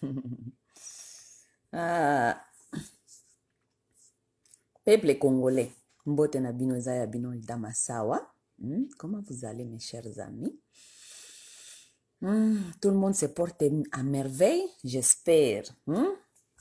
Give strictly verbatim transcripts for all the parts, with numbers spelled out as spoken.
Ah, peuple congolais, mbote na bino eza ya bino Damasawa. Hmm? Comment vous allez, mes chers amis? Hmm, tout le monde se porte à merveille, j'espère. Hmm?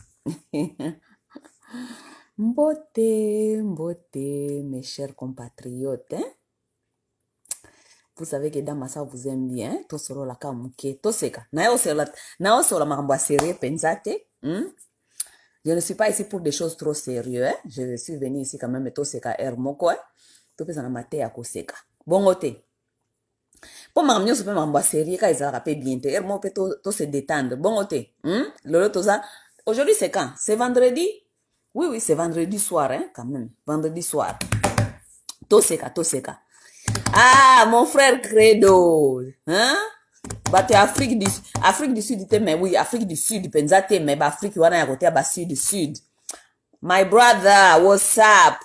Mbote, mbote, mes chers compatriotes. Hein? Vous savez que Damasawa vous aime bien. To solo la kamuke, to seka. Na yo solo, na yo solo makambo sérieux pensate. Hmm? Je ne suis pas ici pour des choses trop sérieuses. Hein? Je suis venu ici quand même to seka ermoko. Hein? To pesa na mate ya koseka. Bongo te. Pour ma mio super mamba sérieux ka ezala pe bien te. Ermo pe to to se détendre. Bongo te. Hmm? Lolo to ça. Aujourd'hui c'est quand? C'est vendredi? Oui oui, c'est vendredi soir hein, quand même. Vendredi soir. To seka, to seka. Ah, mon frère Credo. Hein? Bah, t'es Afrique du, Afrique du Sud, mais oui, Afrique du Sud, pensate, mais bah, Afrique, wana ya côté, bah, Sud, Sud. My brother, what's up?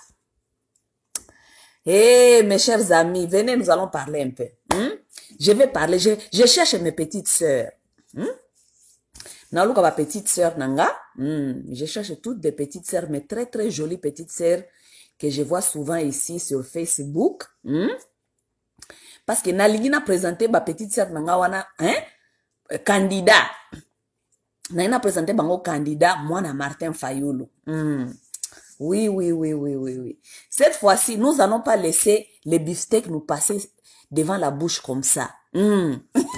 Hey, mes chers amis, venez, nous allons parler un peu. Hmm? Je vais parler, je, je cherche mes petites sœurs. Hmm? Naluka, ma petite sœur, nanga. Hmm? Je cherche toutes des petites sœurs, mais très, très jolies petites sœurs que je vois souvent ici sur Facebook. Hmm? Parce que nalingi na présenté ma petite sœur nanga wana, hein? Candidat. Na présenté bango candidat, moi na Martin Fayulu. Hmm. Oui, oui, oui, oui, oui, oui. Cette fois-ci, nous allons pas laisser les beefsteaks nous passer devant la bouche comme ça. Hmm.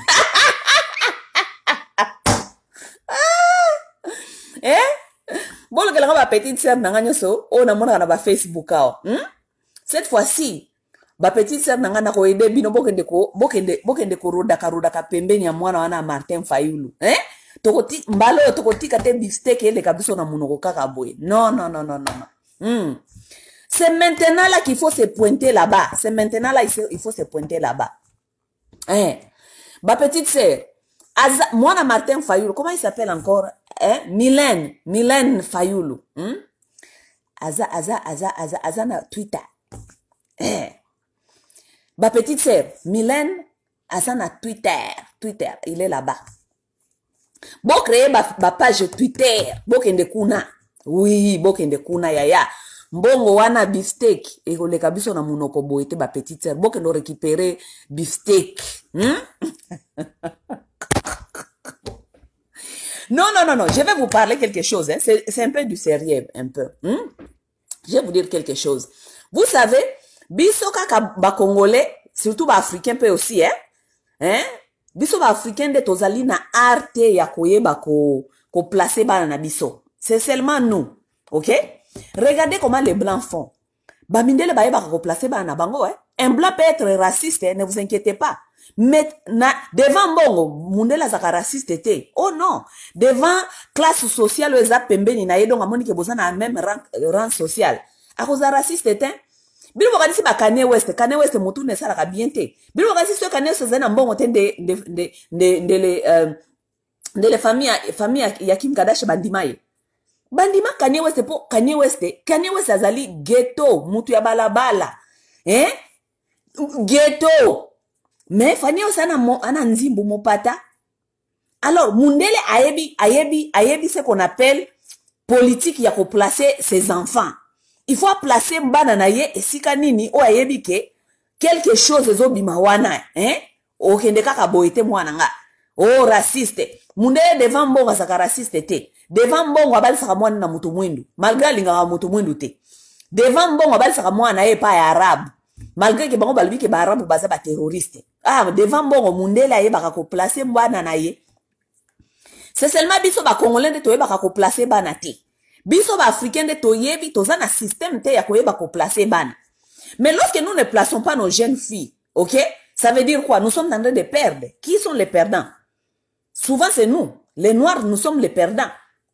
Eh? Bon, le gars ma petite sœur nanga nyoso, oh na mona na ba Facebook ao. Hmm? Cette fois-ci, ba petite sœur nanga na ko ede bino bokende ko bokende bokende ko roda ka roda ka pembeni ya mwana wana Martin Fayulu. Eh? Tokoti mbalo tokoti kate beefsteak ele kabiso na munoko kaka boye. Non non non non non. Hmm. C'est maintenant là qu'il faut se pointer là-bas. C'est maintenant là il faut se pointer là-bas. Hein? Ba petite sœur, Aza, mwana Martin Fayulu, comment il s'appelle encore? Hein? Mylène, Mylène Fayulu. Hmm? Aza aza aza aza aza na Twitter. Eh? Ma petite sœur, Mylène, Asana Twitter. Twitter, il est là-bas. Bon, créer ma, ma page Twitter. Bon, kende kuna. Oui, bon, kende kuna, ya ya. Mbongo wana beefsteak. Et le kabiso na munoko boete, ma petite sœur. Bon, kende récupérer beefsteak. Hmm? Non, non, non, non. Je vais vous parler quelque chose. Hein. C'est un peu du sérieux, un peu. Hmm? Je vais vous dire quelque chose. Vous savez, biso kaka ba Congolais, surtout ba Africains peu aussi, hein? Hein? Biso ba Africains de tozali na arte ya koyeba ko ko placer bana na biso. C'est seulement nous, ok? Regardez comment les blancs font. Ba mindele ba yeba ko placer bana na bango, hein? Un blanc peut être raciste, hein? Ne vous inquiétez pas. Mais na devant bongo mundela zaka raciste était. Oh non, devant classe sociale eza pembeni na yedonga moni ke bozana na même rang, rang social. A cause raciste était. Bilo wakati si ba Kanye West, Kanye West mutu ne sala ka bien te. Bilo wakati si Kanye West zena mbongo te de de de de de le euh, de le famille famille ya Kim Kardashian bandima ye. Bandima Kanye West po Kanye West, Kanye West azali ghetto, mutu ya balabala. Hein? Ghetto. Mais Fanny osana mo ana nzimbu mopata. Alors mundele ayebi ayebi ayebi ce qu'on appelle politique ya ko placer ses enfants. Il faut placer mbana na ye esika nini o ayebi ke quelque chose zo bimawana hein o kende kaka boyete mwana nga o raciste mundele devant mbongo saka raciste te devant mbongo abali saka mwana na mutu mwindu malgré linga wa mutu mwindu te devant mbongo abali saka mwana ye pa ya arabe malgré que bango balbi ke ba arabe baza ba terroriste ah devant mbongo mundele ayeba ko placer mbana na ye c'est seulement biso ba congolais de toyeba ko placer bana te. Biso ba africain de toyebi toza na système te ya koyeba ko placer bana. Mais lorsque nous ne plaçons pas nos jeunes filles, OK? Ça veut dire quoi? Nous sommes en train de perdre. Qui sont les perdants? Souvent c'est nous. Les noirs, nous sommes les perdants.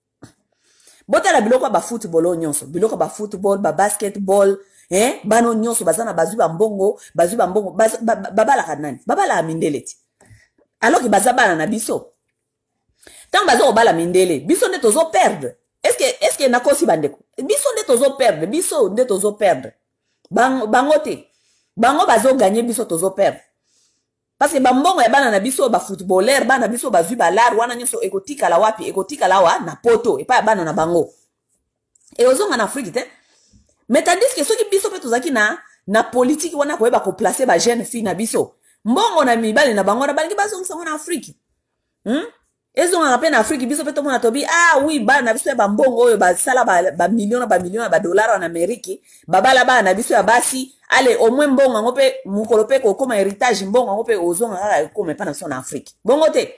Bota la biloko ba football nyonso, biloko ba football, ba basketball, hein? Bano nyonso bazana bazu ba mbongo, bazu ba mbongo, babala kanani? Babala mindeleti. Alors que bazabana na biso. Tant bazo bala mindele, biso ne tozo perdre. Est-ce que est-ce que nako si bandeko? Biso ne tozo perdre, biso ne tozo perdre. Bang bangote. Bango bazo gagner biso tozo perdre. parce que bambongo ya bana na biso ba footballer bana biso bazwi balar wana nyonso ekotika la wapi ekotika la wa na poto epa ya bana na bango et ozonga na Afrique te mais tandis que soki biso pe tozaki na na politique wana koyeba ko placer ba jeune fille na biso mbongo na mibale na bango na balingi bazongisa na Afrique hmm ezonga na pe na Afrique biso pe to mona tobi ah oui bana na biso ya bambongo oyo ba sala ba, ba million ba million ba dollar en Amérique babala bana na biso ya basi allez au moins mbongo ngo pe mukolo pe ko koma héritage mbongo ngo pe ozonga kaka ko me pa na son Afrique bongo te.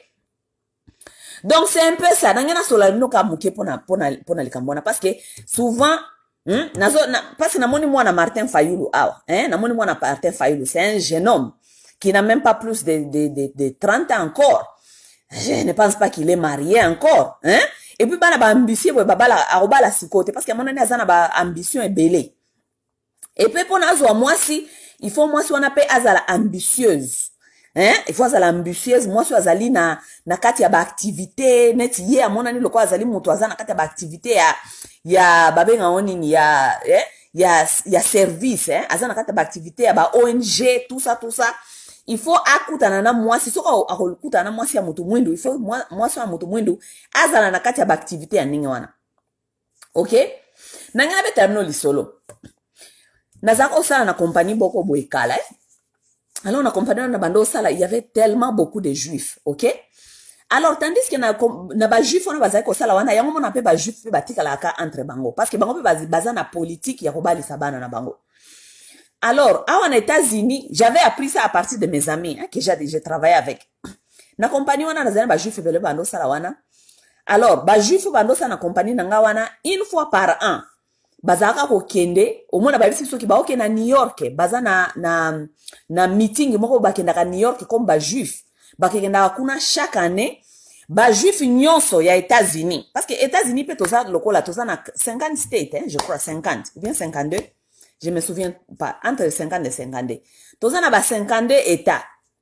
Donc c'est un peu ça nangena sola no ka muke pona pona pona likambona parce que souvent hmm, nazo na, parce que namoni mwana Martin Fayulu awa hein namoni mwana Martin Fayulu c'est un jeune homme qui n'a même pas plus de de de, de trente ans encore. Je ne pense pas qu'il est marié encore hein et puis bana ba ambitieux bo babala arobala sikote parce que mon nani azana ba ambition et belé et puis pour nazo moi si il faut moi si on appelle azala ambitieuse hein il faut azala ambitieuse moi si azali na na kati ya ba activité net ye a monani loko azali mutu azana kati ya ba activité ya ya babenga onini ya eh ya ya service hein azana kati ya ba activité ya ba O N G tout ça tout ça il faut akutana na mwasi soko akutana na mwasi ya mutu mwindu il faut mwasi ya mutu mwindu azala na kati ya ba activité ya ningi wana OK nanga be termino lisolo nazako sala na compagnie boko boekala eh? Alors na compagnie na bando sala il y avait tellement beaucoup de juifs OK alors tandis que na na ba juif on bazaki ko sala wana yango mona pe ba juif pe batika la ka entre bango parce que bango pe baza na politique ya kobali sabana na bango. Alors, en États-Unis, j'avais appris ça à partir de mes amis, hein, que j'ai travaillé avec. Na compagnie wana na zana ba juif bele bando sala wana. Alors, ba juif bando sa na compagnie nanga wana une fois par an. Bazaka ko kende, au moins ba bisi so ki ba oke na New York, baza na na na meeting moko ba kenda ka New York comme ba juif. Ba kenda kuna chaque année ba juif nyonso ya États-Unis parce que États-Unis peut toza lokola toza na cinquante states, hein, je crois cinquante, ou bien cinquante-deux. Je me souviens pas, entre cinquante et cinquante-deux. Tozana ba cinquante-deux états.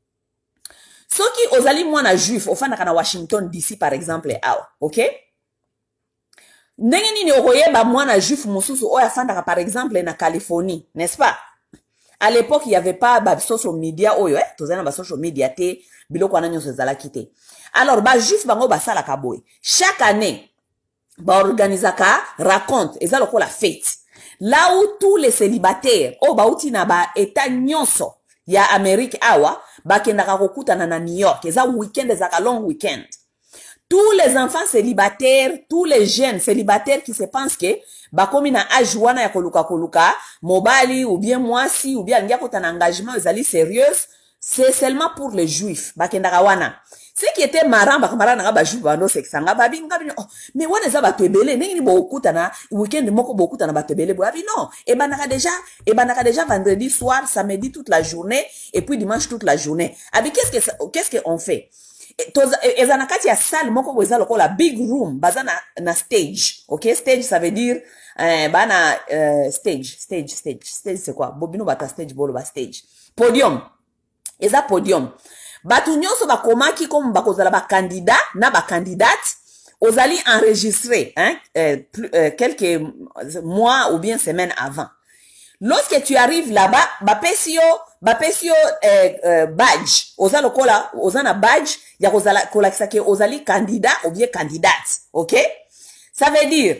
Soki ozali mwana juif, ofanda kana Washington D C par exemple, awa, ok? Ndenge nini okoyeba mwana juif mususu oya fanda par exemple na Californie, n'est-ce pas? À l'époque, il y avait pas ba social media oyo, eh? Tozana ba social media te, biloko wana nyonso ezala kite. Alors, ba juif bango ba sala kaboy. Chaque année, ba organisaka raconte, ezaloko la fête. Là où tous les célibataires, oh bauti na ba état nyonso ya Amérique awa, ba kendaka kokutana na New York, eza weekend ezaka long weekend. Tous les enfants célibataires, tous les jeunes célibataires qui se pensent que ba komi na âge wana ya koluka koluka, mobali ou bien mwasi ou bien ngia kotana engagement ezali sérieuse, c'est seulement pour les juifs, ba kendaka wana. Ce qui était marrant, bah, camarade, n'a pas joué pendant sexe, n'a pas bien, oh, mais on est ça, bah, te belé, n'est-ce pas beaucoup, t'as week-end, moko beaucoup, t'as pas te belé, bah, non, et ben, n'a déjà, et ben, n'a déjà vendredi soir, samedi toute la journée, et puis dimanche toute la journée. Ah, mais qu'est-ce que, qu'est-ce qu'on fait? Et ça n'a qu'à dire salle, moko, vous avez la big room, bah, na, na stage, ok? Stage, ça veut dire, euh, bah, na, euh, stage, stage, stage, stage, c'est quoi? Bobino, bah, ta stage, bolo, bah, stage. Podium. Et ça, podium. Batu nyonso bakomaki comme bakozala ba candidat na ba candidate ozali enregistré hein euh, plus, euh, quelques mois ou bien semaines avant. Lorsque tu arrives là-bas, ba pesio ba pesio euh, euh, badge ozalo kola ozana badge ya kozala kola kisake ozali candidat ou bien candidate, OK? Ça veut dire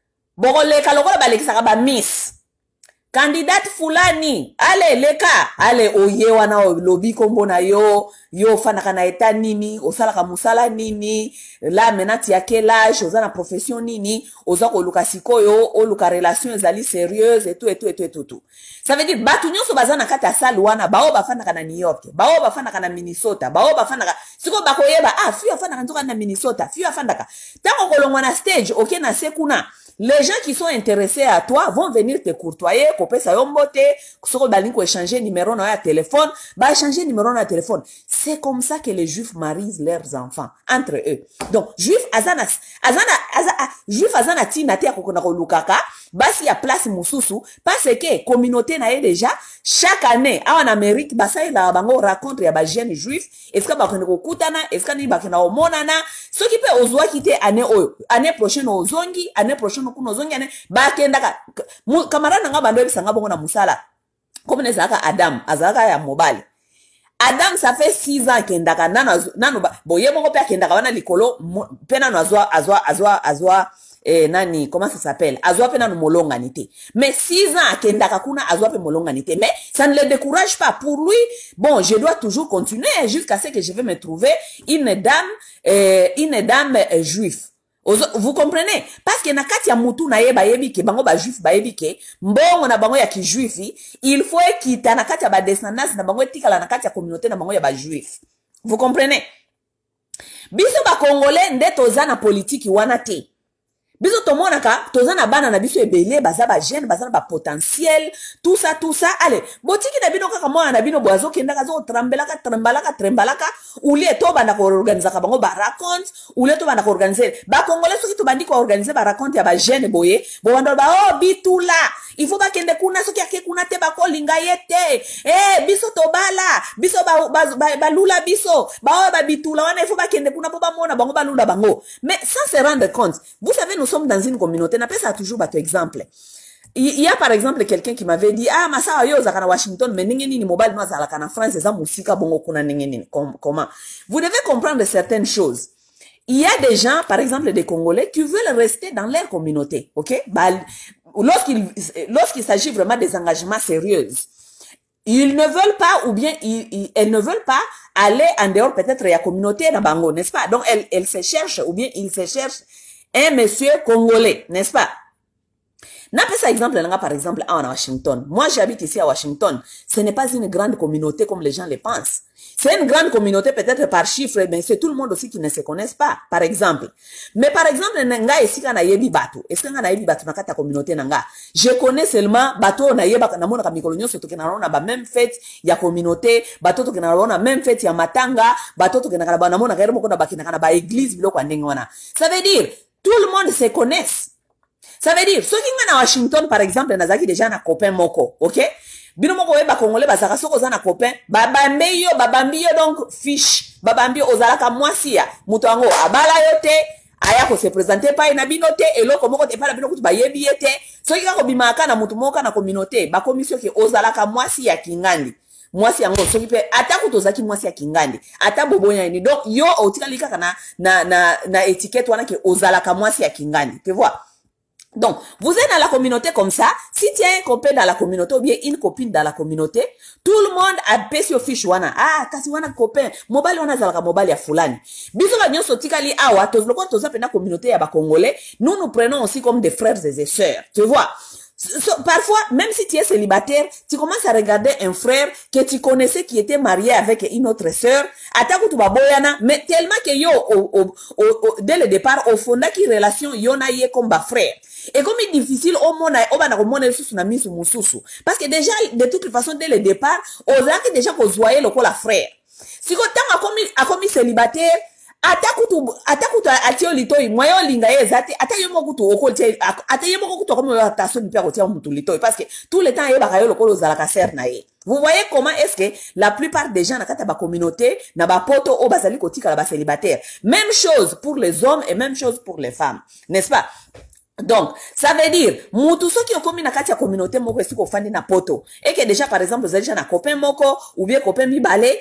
bogole kalokola ba lekisaka ba miss candidate fulani, ale leka, ale oye wana lobi kombo na yo, yo fanaka na eta nini, osalaka musala nini, la menati ya quel âge, oza na profession nini, oza ko luka sikoyo, o luka relation ezali sérieuse, et tout, et tout, et tout, et tout, tout. Ça veut dire, batu nyonso bazana kata salu wana, bao bafanaka na New York, bao bafanaka na Minnesota, bao bafanaka, siko bako yeba, ah, fiyo afanaka nzoka na Minnesota, fiyo afanaka. Tango kolongwa na stage, ok na sekuna, les gens qui sont intéressés à toi vont venir te courtoyer, couper sa yombote, soko balinko échanger numéro na ya téléphone, ba échanger numéro na téléphone. C'est comme ça que les juifs marient leurs enfants entre eux. Donc juif azana azana azana juif azana tina te akokona ko lukaka, basi ya place mususu parce que communauté na ye déjà chaque année en Amérique basa ila bango raconte ya ba jeunes juifs, est-ce que ba kone ko kutana, est-ce que ni ba kena o monana, ce qui peut ozwa kite année oyo, année prochaine ozongi, année prochaine kuno zongi ane ba kenda ka camarade nga bando ebisanga bongo na musala comme nezaka Adam azaka ya mobile Adam, ça fait six ans qu'il ndaka nano nano bon ye moko pe akendaka wana likolo pe nano azwa azwa azwa azwa eh nani comment ça s'appelle azwa pe nano molonga nité mais six ans akendaka kuna azwa pe molonga nité mais ça ne le décourage pas pour lui bon je dois toujours continuer jusqu'à ce que je vais me trouver une dame euh, une dame euh, juive. Vous comprenez? Parce que na kati ya mutu na ye ba yebi ke bango ba juif ba yebi ke mbongo na bango ya ki juifi il faut ekita na kati ya ba descendance na bango etikala na kati ya communauté na bango ya ba juif. Vous comprenez? Biso ba congolais nde toza na politique wana te. Biso tomonaka toza na bana na biso ebele baza ba jeune baza na ba potentiel tout ça tout ça allez botiki na bino kaka mwana na bino boazo kendaka zo trembelaka trembalaka trembalaka ulie to bana ko organiser ka bango ba raconte ulie to bana ko organiser ba congolais soki to bandi ko organiser ba raconte ya ba jeune boye bo bando ba oh bitula il faut ba kende kuna soki ake kuna te ba ko linga yete eh biso to bala biso ba ba, ba, ba lula biso ba ba bitula wana il faut ba kende kuna po ba mona bango ba lula bango mais sans se rendre compte vous savez nous sommes dans une communauté n'a pas ça toujours bateau exemple il y a par exemple quelqu'un qui m'avait dit ah masa yo za kana Washington mais ningeni ni mobile no za la kana France za musika bongo kuna ningeni comment vous devez comprendre certaines choses. Il y a des gens par exemple des Congolais qui veulent rester dans leur communauté, OK bah, lorsqu'il lorsqu'il s'agit vraiment des engagements sérieux ils ne veulent pas ou bien ils, ils, elles ne veulent pas aller en dehors peut-être il y a communauté na bango n'est-ce pas donc elles elles se cherchent ou bien ils se cherchent un monsieur congolais, n'est-ce pas? N'a pas ça exemple, par exemple, à Washington. Moi, j'habite ici à Washington. Ce n'est pas une grande communauté comme les gens le pensent. C'est une grande communauté peut-être par chiffre, mais c'est tout le monde aussi qui ne se connaissent pas, par exemple. Mais par exemple, nanga ici kana yebi bato. Est-ce que kana yebi bato na kata communauté nanga? Je connais seulement bato na yeba na mona ka mikolonyo surtout que na rona ba même fête ya communauté, bato to na rona même fête ya matanga, bato to na ba na mona ka remo ko na bakina kana ba église biloko ndenge wana. Ça veut dire tout le monde se connaisse. Ça veut dire, ceux qui sont à Washington, par exemple, nazaki déjà na copain moko, ok? Bino moko weba congolais, basaka soko za na copain, babambe yo, babambi yo donc fiche, babambi yo ozalaka mwasi ya, mutu ango abala yote, aya ko se présenter pa ina bino te, eloko moko te pa na bino kutu ba yebi yete, ceux qui kako bimaka na mutu moko na communauté, ba komisio ki ozalaka mwasi ya kingandi. Mwasi yango soki pe ata kutozaki mwasi ya kingandi ata bobonya ni donc yo otika lika na na na, na étiquette wana ke ozalaka mwasi ya kingandi tu vois. Donc vous êtes dans la communauté comme ça, si tu as un copain dans la communauté ou bien une copine dans la communauté, tout le monde a payé sur fiche wana ah kasi wana copain mobile wana zalaka mobile ya fulani biso ba nyoso tikali awa tozloko toza pena communauté ya ba congolais nous nous prenons aussi comme des frères et des sœurs tu vois. So, parfois, même si tu es célibataire, tu commences à regarder un frère que tu connaissais qui était marié avec une autre sœur, mais tellement que yo, au, au, au, dès le départ, au fond, qui relation, yo na yé comme ba frère. Et comme il est difficile, au monde, au bana, au monde, parce que déjà, de toute façon, dès le départ, on a déjà qu'on voyait le la frère. Si quand a commis, a commis célibataire, ata kutu ata kutu atio litoi moyo linga ye zate ata yemo kutu okolte ata yemo kutu comme ata so nipia kotia mutu litoi parce que tout le temps ye ba kayo lokolo zala ka ser na ye. Vous voyez comment est-ce que la plupart des gens na kata ba communauté na ba poto o bazali kotika la ba célibataire. Même chose pour les hommes et même chose pour les femmes, n'est-ce pas? Donc, ça veut dire, mutu soki okomi na kati ya communauté moko esiko fandi na poto et que déjà par exemple vous avez déjà na copain moko ou bien copain mi balé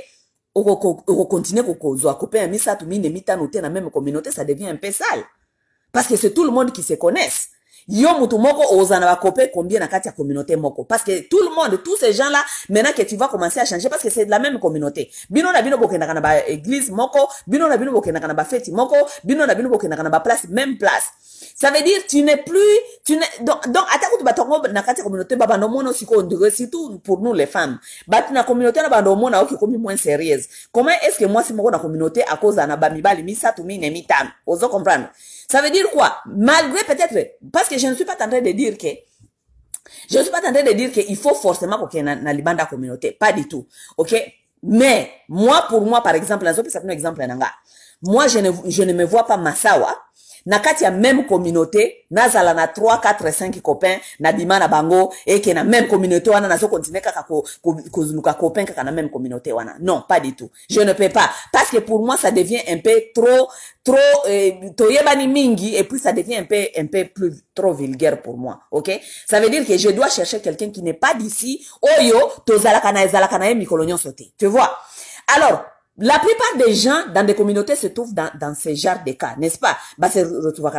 on continue à copain mi ça tout mine mita noter na même communauté ça devient un peu sale parce que c'est tout le monde qui se connaisse yo mutu moko ozana ba copain combien na kati ya communauté moko parce que tout le monde tous ces gens là maintenant que tu vas commencer à changer parce que c'est de la même communauté bino na bino bokenda kana ba église moko bino na bino bokenda kana ba fête moko bino na bino bokenda kana ba place même place. Ça veut dire tu n'es plus tu n'es donc donc attaque tu batongo na kati communauté baba no mono siko ndire surtout pour nous les femmes bat na communauté na bando mona oki komi moins sérieuse comment est-ce que moi si moko na communauté à cause na ba mibali misa tu mine mitano ozo comprendre ça veut dire quoi malgré peut-être parce que je ne suis pas en train de dire que je ne suis pas en train de dire que il faut forcément qu'on na, na libanda communauté pas du tout OK mais moi pour moi par exemple là je peux un exemple nanga moi je ne je ne me vois pas masawa na kati ya même communauté nazala na trois quatre cinq copains na bima na bango et que na même communauté wana nazo continuer kaka ko kozuluka copain kaka na même communauté wana. Non, pas du tout. Je ne peux pas parce que pour moi ça devient un peu trop trop euh, toyebani mingi et puis ça devient un peu un peu plus trop vulgaire pour moi. OK? Ça veut dire que je dois chercher quelqu'un qui n'est pas d'ici. Oyo tozalaka na ezalaka na ye mikolo nyonso te. Tu vois? Alors la plupart des gens dans des communautés se trouvent dans, dans ce genre de cas, n'est-ce pas? Bah, c'est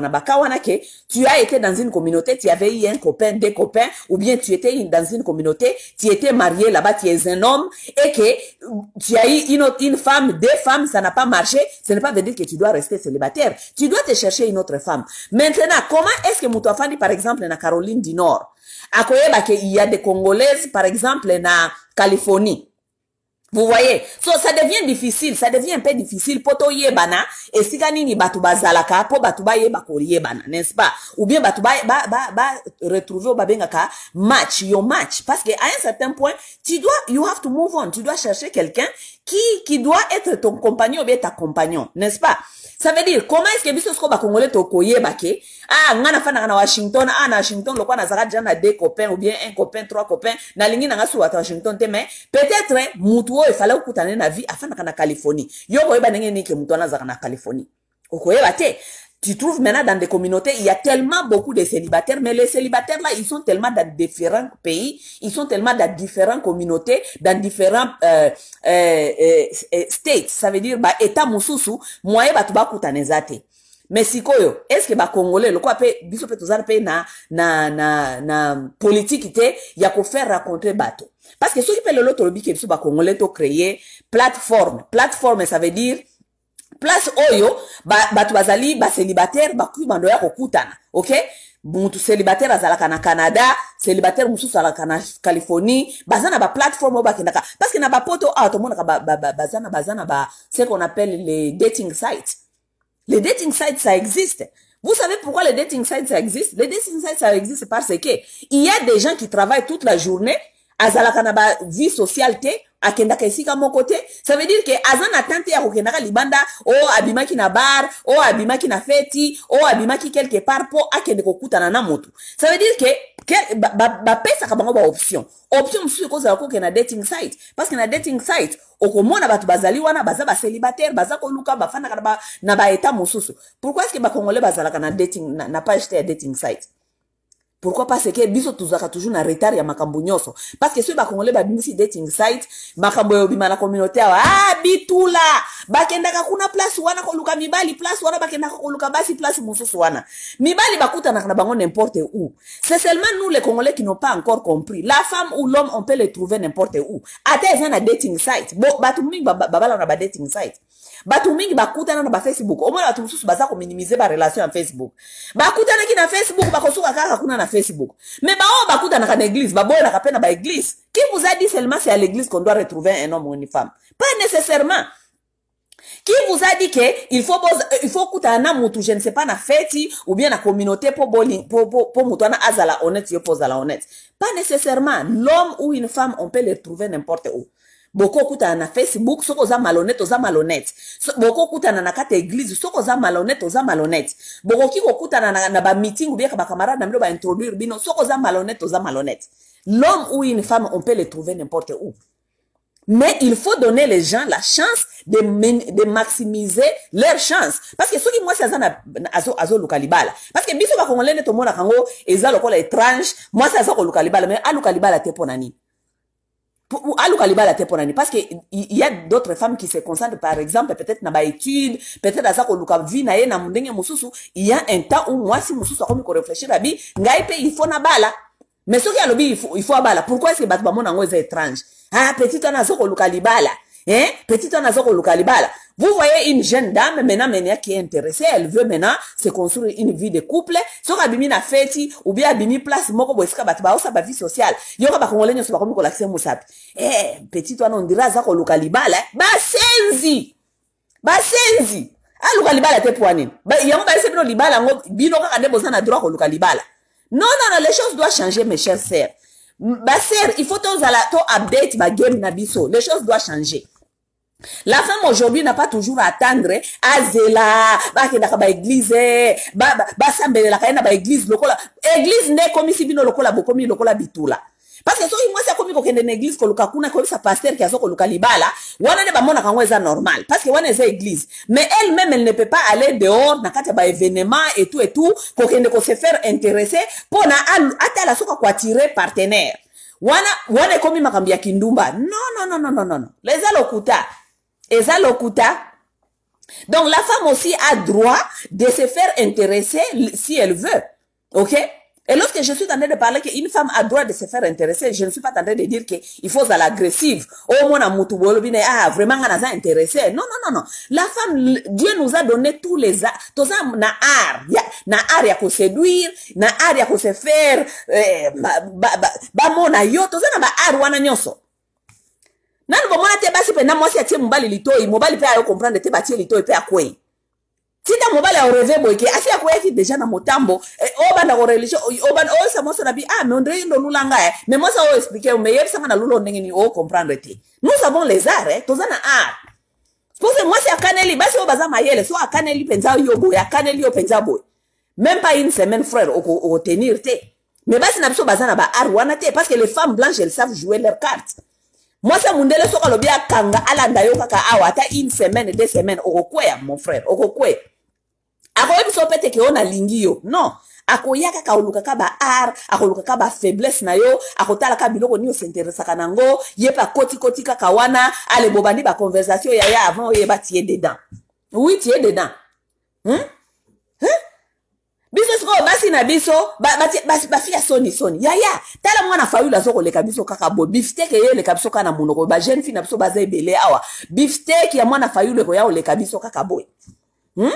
que tu as été dans une communauté, tu avais eu un copain, des copains, ou bien tu étais dans une communauté, tu étais marié là-bas, tu es un homme, et que tu as eu une, autre, une femme, deux femmes, ça n'a pas marché, ce n'est pas veut dire que tu dois rester célibataire. Tu dois te chercher une autre femme. Maintenant, comment est-ce que Moutouafandi, par exemple, na Caroline du Nord, akoyeba que il y a des Congolaises, par exemple, na Californie. Vous voyez? So, ça devient difficile, ça devient un peu difficile. Poto yebana, et si ganini batu bazalaka, po batu ba yeba ko yebana, n'est-ce pas? Ou bien batu ba, ba, ba, ba, retrouver au babengaka, match, your match. Parce que, à un certain point, tu dois, you have to move on. Tu dois chercher quelqu'un qui, qui doit être ton compagnon ou bien ta compagnon, n'est-ce pas? Ça veut dire, comment est-ce que biso sko ba Congolais to koyeba ke, ah, ngana fana na Washington, ah, na Washington, lo kwa na zaka jana deux copains, ou bien un copain, trois copains, na lingi na nga su wata Washington te, mais, peut-être, mutu il fallait okutane na vie, afin na Californie. Yo koyeba nenge ni ke mutu na zaka na Californie. Okoyeba te. Tu trouves maintenant dans des communautés, il y a tellement beaucoup de célibataires, mais les célibataires là, ils sont tellement dans différents pays, ils sont tellement dans différentes communautés, dans différents euh, euh, euh, states. Ça veut dire, bah, état mususu, moye batu ba kutanezate. Mais sikoyo, est-ce que ba Congolais, le quoi pe, biso pe tozar pe na, na, na, na politique te, ya ko faire rencontrer bateau. Parce que ceux qui payent le lot, le que biso ba Congolais to créer plateforme. Plateforme, ça veut dire, place oyo ba batu bazali ba célibataire ba ku bando ya kokutana. OK? Muntu célibataire azalaka na Canada, célibataire mususu azalaka na Californie, bazana ba plateforme ba kendaka parce que na ba poto ah to monaka ba, ba, ba bazana bazana ba ce qu'on appelle les dating sites. Les dating sites ça existe. Vous savez pourquoi les dating sites ça existe? Les dating sites ça existe parce que il y a des gens qui travaillent toute la journée azalaka na ba vie sociale te akendaka isika mon côté. Ça veut dire que azana tante ya kokendaka libanda o abimaki na bar o abimaki na feti o abimaki quelque part po akende kokutana na moto. Ça veut dire que ba, ba, ba pesa kabango ba option option msuko koza ko na dating site parce que na dating site okomona batu bazali wana baza ba célibataire baza ko luka bafana kana ba na ba eta mususu. Pourquoi est-ce que ba Congolais bazalaka na dating na, na page ya dating site? Pourquoi? Parce que biso tuzaka toujours na retard ya makambo nyoso. Parce que ceux ba Congolais ba bimisi dating site, makambo yo bima na communauté wa ah bitula. Bakendaka kuna place wana ko luka mibali place wana bakendaka ko luka basi place mususu wana. Mibali bakuta na bango n'importe où. C'est seulement nous les Congolais qui n'ont pas encore compris. La femme ou l'homme on peut les trouver n'importe où. Ate na dating site. Bo batu mingi babala na ba dating site. Batu mingi bakutana na ba Facebook. Omona batu mususu baza ko minimiser ba relation en Facebook. Bakutana ki na Facebook bakosuka kaka kuna na Facebook. Mais bah oh bakutana na église, ba boy na kapena ba église. Qui vous a dit seulement c'est à l'église qu'on doit retrouver un homme ou une femme? Pas nécessairement. Qui vous a dit que il faut il faut kutana mutu je ne sais pas na feti ou bien na communauté pour bowling pour pour pour mutana azala honnête yo pose la honnête. Pas nécessairement. L'homme ou une femme on peut les trouver n'importe où. Boko kutana na Facebook soko za malhonnête oza malhonnête. Boko kutana na kata église soko za malhonnête oza malhonnête. Boko kiko kutana na, na ba meeting ou bien ba camarade na milo ba introduire bino soko za malhonnête oza malhonnête. L'homme ou une femme on peut les trouver n'importe où. Mais il faut donner les gens la chance de, de maximiser leur chance. Parce que ceux qui moi c'est ça azo azo lukalibala. Parce que biso ba Congolais ne to mona kango eza lokola étrange, moi c'est ça ko lukalibala mais a lukalibala te ponani. Parce que il y a d'autres femmes qui se concentrent par exemple peut-être na ba étude, peut-être à ça ko luka vie na ye na mundenge mususu, il y a un temps où moi si mususu akomi ko réfléchir abi, ngai pe il faut na bala. Mais ce qui a lobby il faut il faut bala. Pourquoi est-ce que batu ba mona ngo est étrange? Ah petit on a zo ko luka libala. Hein? Petit on a zo ko luka libala. Vous voyez une jeune dame maintenant maintenant qui est intéressée, elle veut maintenant se construire une vie de couple. So abimi na feti ou bien abimi place moko boisika batu ba osa ba vie sociale. Yo ka ba Congolais nyo so ba komi ko l'accès musapi. Eh petit on on dira za ko luka libala. Ba senzi. Ba senzi. Ah luka libala te poanini. Ba yango ba ese bino libala ngo bino ka kande bozana droit ko luka libala. Non non non, les choses doivent changer mes chers sœurs. Ba sœur, il faut to zala to update ba game na biso. Les choses doivent changer. La femme aujourd'hui n'a pas toujours à attendre azela ba kenda ba église ba ba sambela kaena ba église lokola église ne comme si bino lokola bokomi lokola bitula parce que so moi ça comme ko kende na église ko luka kuna ko sa pasteur qui azo ko luka libala wana ne ba mona kango eza normal parce que wana eza église mais elle-même elle ne peut pas aller dehors na kati ba événement et tout et tout ko kende ko se faire intéresser pour na ata la soka ko attirer partenaire wana wana komi makambi ya kindumba non non non non non non les alokuta eza lokuta. Donc la femme aussi a droit de se faire intéresser si elle veut. OK? Et lorsque je suis en train de parler qu'une femme a droit de se faire intéresser, je ne suis pas en train de dire qu'il faut à l'agressive. Oh, mon amour, ah, vraiment, on a intéressé. Non, non, non, non. La femme, Dieu nous a donné tous les arts. Tout ça, na art. Na art, ya ko séduire, na art, ya ko se faire, eh, ba, ba, ba, ba, mona yo, tout ça, na ba art, wana nyonso. Nani bomona te basi pe na mwasi atie mobali litoi mobali pe ayo comprendre te batie litoi pe akwe tita mobali a rêver boyke asi akwe ki déjà na motambo eh, o banda ko religion o banda o sa moso na bi ah mais on dirait ndo lulanga eh mais moi ça o expliquer mais yeb sanga na lulo ndenge ni o comprendre te nous avons les arts eh tozana art pour que moi si akaneli basi o baza mayele so akaneli penza yo boy akaneli yo penza boy même pas une semaine frère au au tenir te mais basi na biso bazana ba art wana te parce que les femmes blanches elles savent jouer leurs cartes. Moi, ça mundele soka lobia kanga alanda yo kaka awa ata une semaine deux semaines okokwea mon frère okokwe ako biso pete ke ona lingi yo non akoya kaka oluka ka ba art akoluka ka ba faiblesse na yo akotala ka biloko ni osinteresa kanango yepa koti koti kaka wana ale bobandi ba conversation ya ya avant yeba tie dedans oui tie dedans hein hein biso siko basi na biso ba basi ba fia soni soni ya ya tala mwana fayula soko le kabiso kaka bo beefsteak ye le kabiso kana munoko ba jeune fille na biso baza ebele awa beefsteak ya mwana fayula ko ya le kabiso kaka boy hmm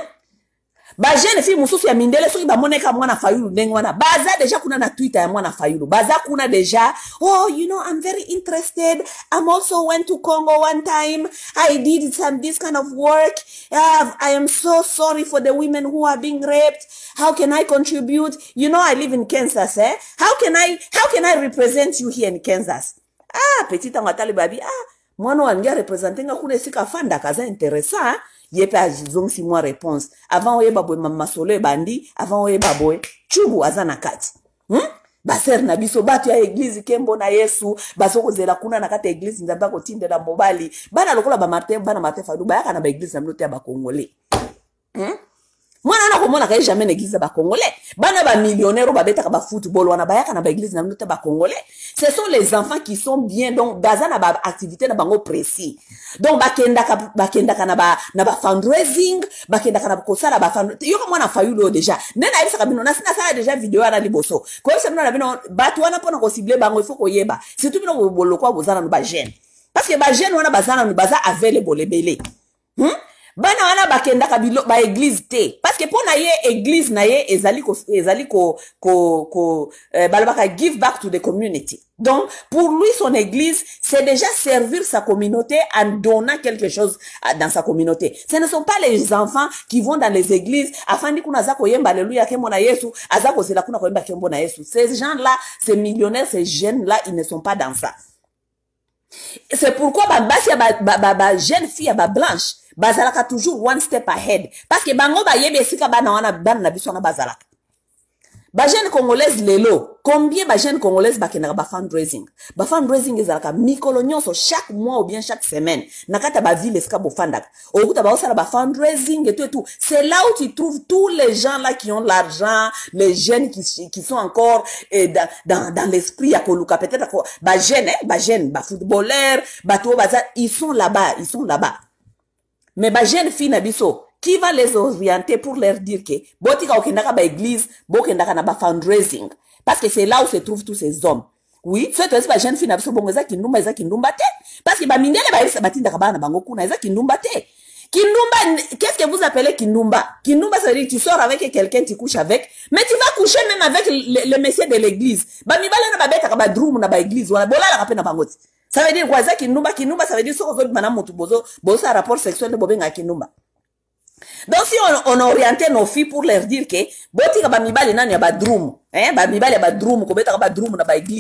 ba jeune fille mususu ya mindele soki ba moneka mwana fayulu ndenge wana baza deja kuna na Twitter ya mwana fayulu baza kuna deja oh you know I'm very interested I'm also went to Congo one time I did some this kind of work uh, I am so sorry for the women who are being raped how can I contribute you know I live in Kansas eh how can I how can I represent you here in Kansas ah petite ngatali babi ah mwana wangia representinga kuna sika fanda kaza intéressant yepe azong si moi réponse avant oye baboy mama solo bandi avant oye baboy chubu azana kati hmm baser na biso batu ya église kembo na Yesu basoko zela kuna na kata église nzamba ko tindela mobali bana lokola ba Martin bana Martin Fadou ba yaka na ba église na mlote ya ba congolais hmm mwana na komona ka jamais na église ba congolais bana ba millionnaire ba beta ka ba football wana ba yaka na ba église na mlote ba congolais ce sont les enfants qui sont bien donc baza na ba activité na bango précis donc bakenda ka bakenda kana ba na ba fundraising bakenda kana ko sala ba fundraising yo mwana fayulo déjà nena ibisa kabino na sina sala déjà vidéo ana liboso ko ibisa bino na bino batu wana pona ko cibler bango il faut ko yeba surtout bino bolo kwa bozana no ba jeune parce que ba jeune wana bazana no baza available lebele hmm bana wana bakenda kabilo ba église te parce que pour na ye église na ye ezali ko ezali ko ko ko euh, balabaka give back to the community donc pour lui son église c'est déjà servir sa communauté en donnant quelque chose dans sa communauté ce ne sont pas les enfants qui vont dans les églises afin de kuna zako yemba alléluia kembo na Yesu azako sela kuna ko yemba kembo na Yesu ces gens là ces millionnaires ces jeunes là ils ne sont pas dans ça c'est pourquoi ba basi ba ba ba jeune fille ba blanche bazalaka toujours one step ahead parce que bango ba yebe sika bana wana bana na biso na bazalaka ba jeune congolaise lelo combien ba jeune congolaise bakena ba fundraising ba fundraising ezalaka mikolo nyonso chaque mois ou bien chaque semaine nakata ba ville sika bo fandaka okuta ba osala ba fundraising et tout et tout c'est là où tu trouves tous les gens là qui ont l'argent les jeunes qui qui sont encore eh, dans dans, dans l'esprit ya koluka peut-être ba jeune eh, ba jeune ba footballeur ba to baza ils sont là-bas ils sont là-bas. Mais ba jeune fille na biso qui va les orienter pour leur dire que botika okendaka ba église bokendaka na ba fundraising parce que c'est là où se trouvent tous ces hommes oui c'est toi ba jeune fille na biso bongo za kindumba za kindumba te parce que ba mindele ba yesa batinda kabana bango kuna za kindumba te kindumba qu'est-ce que vous appelez kindumba kindumba ça veut dire tu sors avec quelqu'un tu couches avec mais tu vas coucher même avec le, le monsieur de l'église ba mibala na ba beta ba drum na ba église wala bolala kapena bangoti. Ça veut dire quoi ça kinumba kinumba ça veut dire soko zoli manam mutu bozo bozo un rapport sexuel de bobenga kinumba. Donc si on, on orientait nos filles pour leur dire que botika ba mibali nani ya ba drum hein ba mibali ya ba drum ko beta ba drum na ba église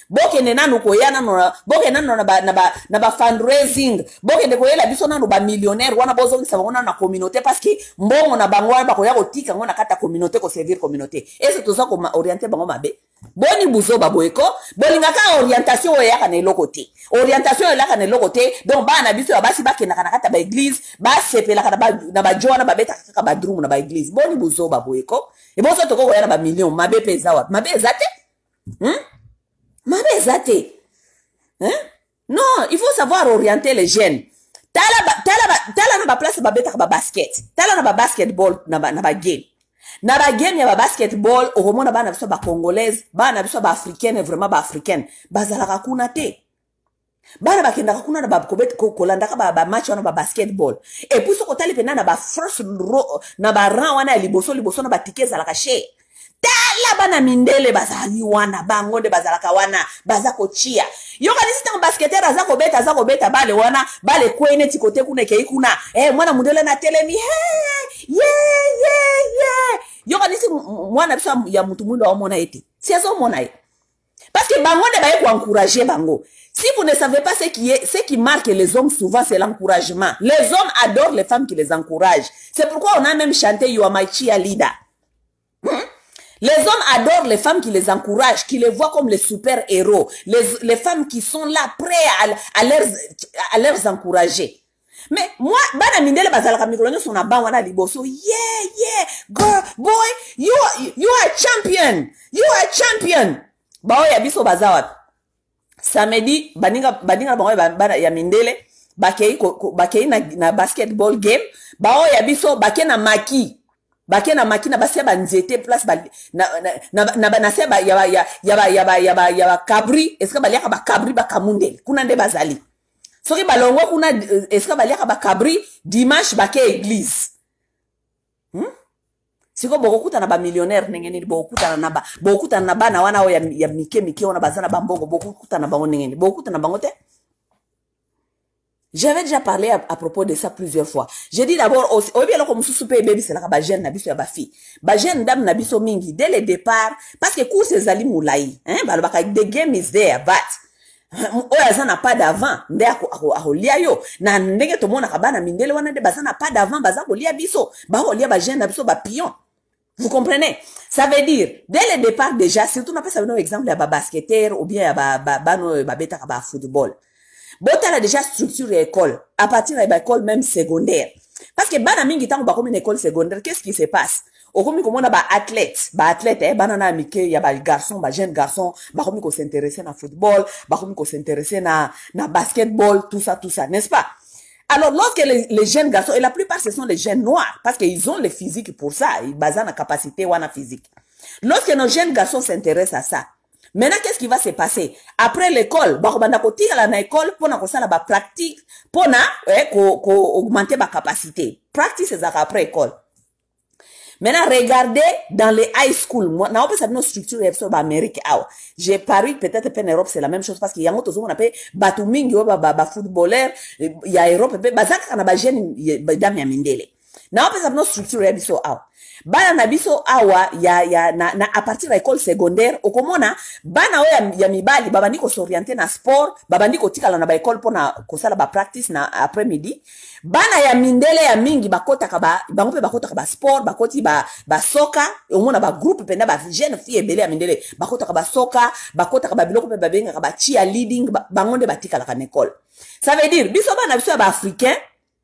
bokende nanu koya nanu bokende nanu na ba na ba na ba fundraising bokende koyela biso nanu ba millionnaire wana bozongisa bango na communauté parce que mbongo na bango ba koya kotika ngo na kata communauté ko servir communauté est-ce que ça comme orienter bango mabe boni buzo baboyeko bolingaka orientation oyaka na eloko te orientation oyaka na eloko te donc bana biso ya basi bakendaka na kata ba église basepelaka na ba na ba joana babetaka kaka ba drum na ba église boni buzo baboyeko et bon ça toko koya na ba million mabe peza wa mabe ezate hein mabe ezate hein non il faut savoir orienter les jeunes tala tala tala na ba place babetaka ba basket tala na ba basketball na ba na ba game na ba game ya ba basketball okomona bana biso ba congolaise bana biso ba africaine vraiment ba africaine bazalaka kuna te bana bakendaka kuna na ba kobet kolandaka ba match wana ba basketball et puis soko tali pena na ba first row na ba rang wana liboso liboso na ba ticket zalaka she tala bana mindele bazali wana bango de bazalaka wana bazako chia yo kanisi tang basketeur azako beta azako beta bale wana bale kwene tikote kuna kei kuna eh mwana mundele na telemi hey yeah yeah yeah yo kanisi mwana biso ya mutu mundo omona ete si azo mona e parce que bango de baye ko encourager bango si vous ne savez pas ce qui est ce qui marque les hommes souvent c'est l'encouragement les hommes adorent les femmes qui les encouragent c'est pourquoi on a même chanté You Are My Cheerleader. hmm? Les hommes adorent les femmes qui les encouragent, qui les voient comme les super-héros, les, les femmes qui sont là, prêts à, à, leur, à leur encourager. Mais moi, bana mindele bazalaka mikolonyo sona ba wana liboso, yeah, yeah, girl, boy, you are, you are a champion, you are a champion. Bao ya biso bazawat. Samedi, baninga, baninga bao bana ya mindele, bakei, bakei na, na basketball game, bao ya biso, bakei na maki. Bake na makina basia ba nzete place ba na na na ba nasia ba ya ya ya ba ya ba ya ba ya ba kabri eska ba liaka ba kabri ba kamundel kuna nde bazali soki balongo kuna eska ba liaka ba kabri dimanche bake église hmm siko bokuta na ba millionnaire nengeni bokuta na ba bokuta na bana wana ya ya mike mike ona bazana ba mbongo bokuta na bango nengeni bokuta na bango te. J'avais déjà parlé à, à propos de ça plusieurs fois. J'ai dit d'abord, au bien comme sous baby c'est là ba jeune na biso ya ba fille. Ba jeune dame na biso mingi dès le départ parce que course ezali moulai, hein, ba ba the game is there but oya zana pas d'avant nde ako ako lia yo na ndenge to mona kabana mindele wana nde bazana pas d'avant baza ko lia biso ba ko lia ba jeune na biso ba pion. Vous comprenez? Ça veut dire, dès le départ déjà, surtout on appelle ça un exemple ya ba basketteur ou bien ya ba ba ba no ba beta ba football. Bota a déjà structure école à partir de l'école même secondaire parce que bana mingi tango ba comme une école secondaire qu'est-ce qui se passe au comme comme on a ba athlète ba athlète eh banana mike ya ba garçon ba jeune garçon ba comme ko s'intéresser na football ba comme ko s'intéresser na na basketball tout ça tout ça n'est-ce pas? Alors lorsque les, les jeunes garçons et la plupart ce sont les jeunes noirs parce qu'ils ont le physique pour ça ils basent na capacité ou na physique lorsque nos jeunes garçons s'intéressent à ça. Maintenant, qu'est-ce qui va se passer? Après l'école, bah, on va à l'école pour na la ba pratique, pour na, eh, ko, ko, augmenter ma capacité. Practice, c'est après l'école. Maintenant, regardez dans les high school. Moi, na opé ça une structure sur l'Amérique. J'ai paru peut-être en Europe, c'est la même chose parce qu'il y a un autre on appelle batuming, ba ba footballeur, il y a Europe, bazak kana ba jeune dame ya mindele. Na opé ça une structure sur l'Amérique. Bana na biso awa ya ya na, na a partir de l'école secondaire okomona bana oya ya mibali babandi ko s'orienter na sport babandi ko tikala na ba école pona ko sala ba practice na après midi bana ya mindele ya mingi bakota ka ba bango pe bakota ka ba sport bakoti ba ba soka omona ba groupe penda ba jeune fille ebele ya mindele bakota ka ba soka bakota ka ba biloko pe babenga ka ba cheerleading bango nde batikala ka na école. Ça veut dire biso bana biso ba africain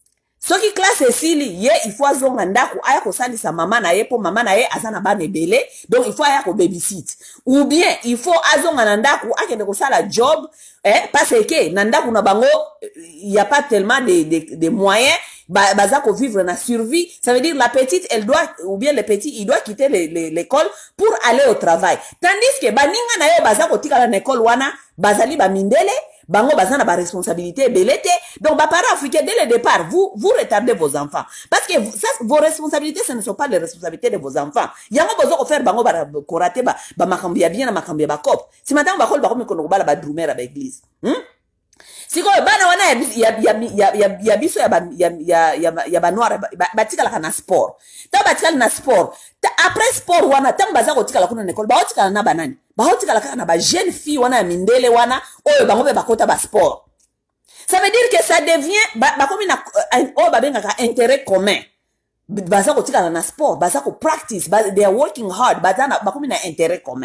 ce qui classe esili ye il faut azonga ndako aya ko salisa mama na ye po mama na ye azana bana ebele donc il faut aya ko babysit ou bien il faut azonga na ndako akende ko sala job eh parce que na ndako na bango il y a pas tellement de de, de moyens ba, baza ko vivre na survie. Ça veut dire la petite elle doit ou bien le petit il doit quitter l'école pour aller au travail tandis que baninga na yo baza ko tika na école wana bazali ba mindele bango bazana ba responsabilité belete donc ba parents africains dès le départ vous vous retardez vos enfants parce que ça vos responsabilités ce ne sont pas les responsabilités de vos enfants yango bozo ko faire bango ba ko rater ba ba makambia bien na makambia ba cop si matin ba ko ba ko ko ba la ba drumera ba église hmm siko bana wana ya ya ya ya ya biso ya ya ya ya ba noir ba tika la na sport ta ba tika na sport après sport wana tang baza ko tika la kuna na école ba tika na banani baotika la kaka na ba jeune fille wana ya mindele wana oyo bango be bakota ba sport. Ça veut dire que ça devient ba, ba komi na oyo babengaka intérêt commun. Baza kotika na sport, baza ko practice, baza, they are working hard, baza na ba komi na intérêt commun.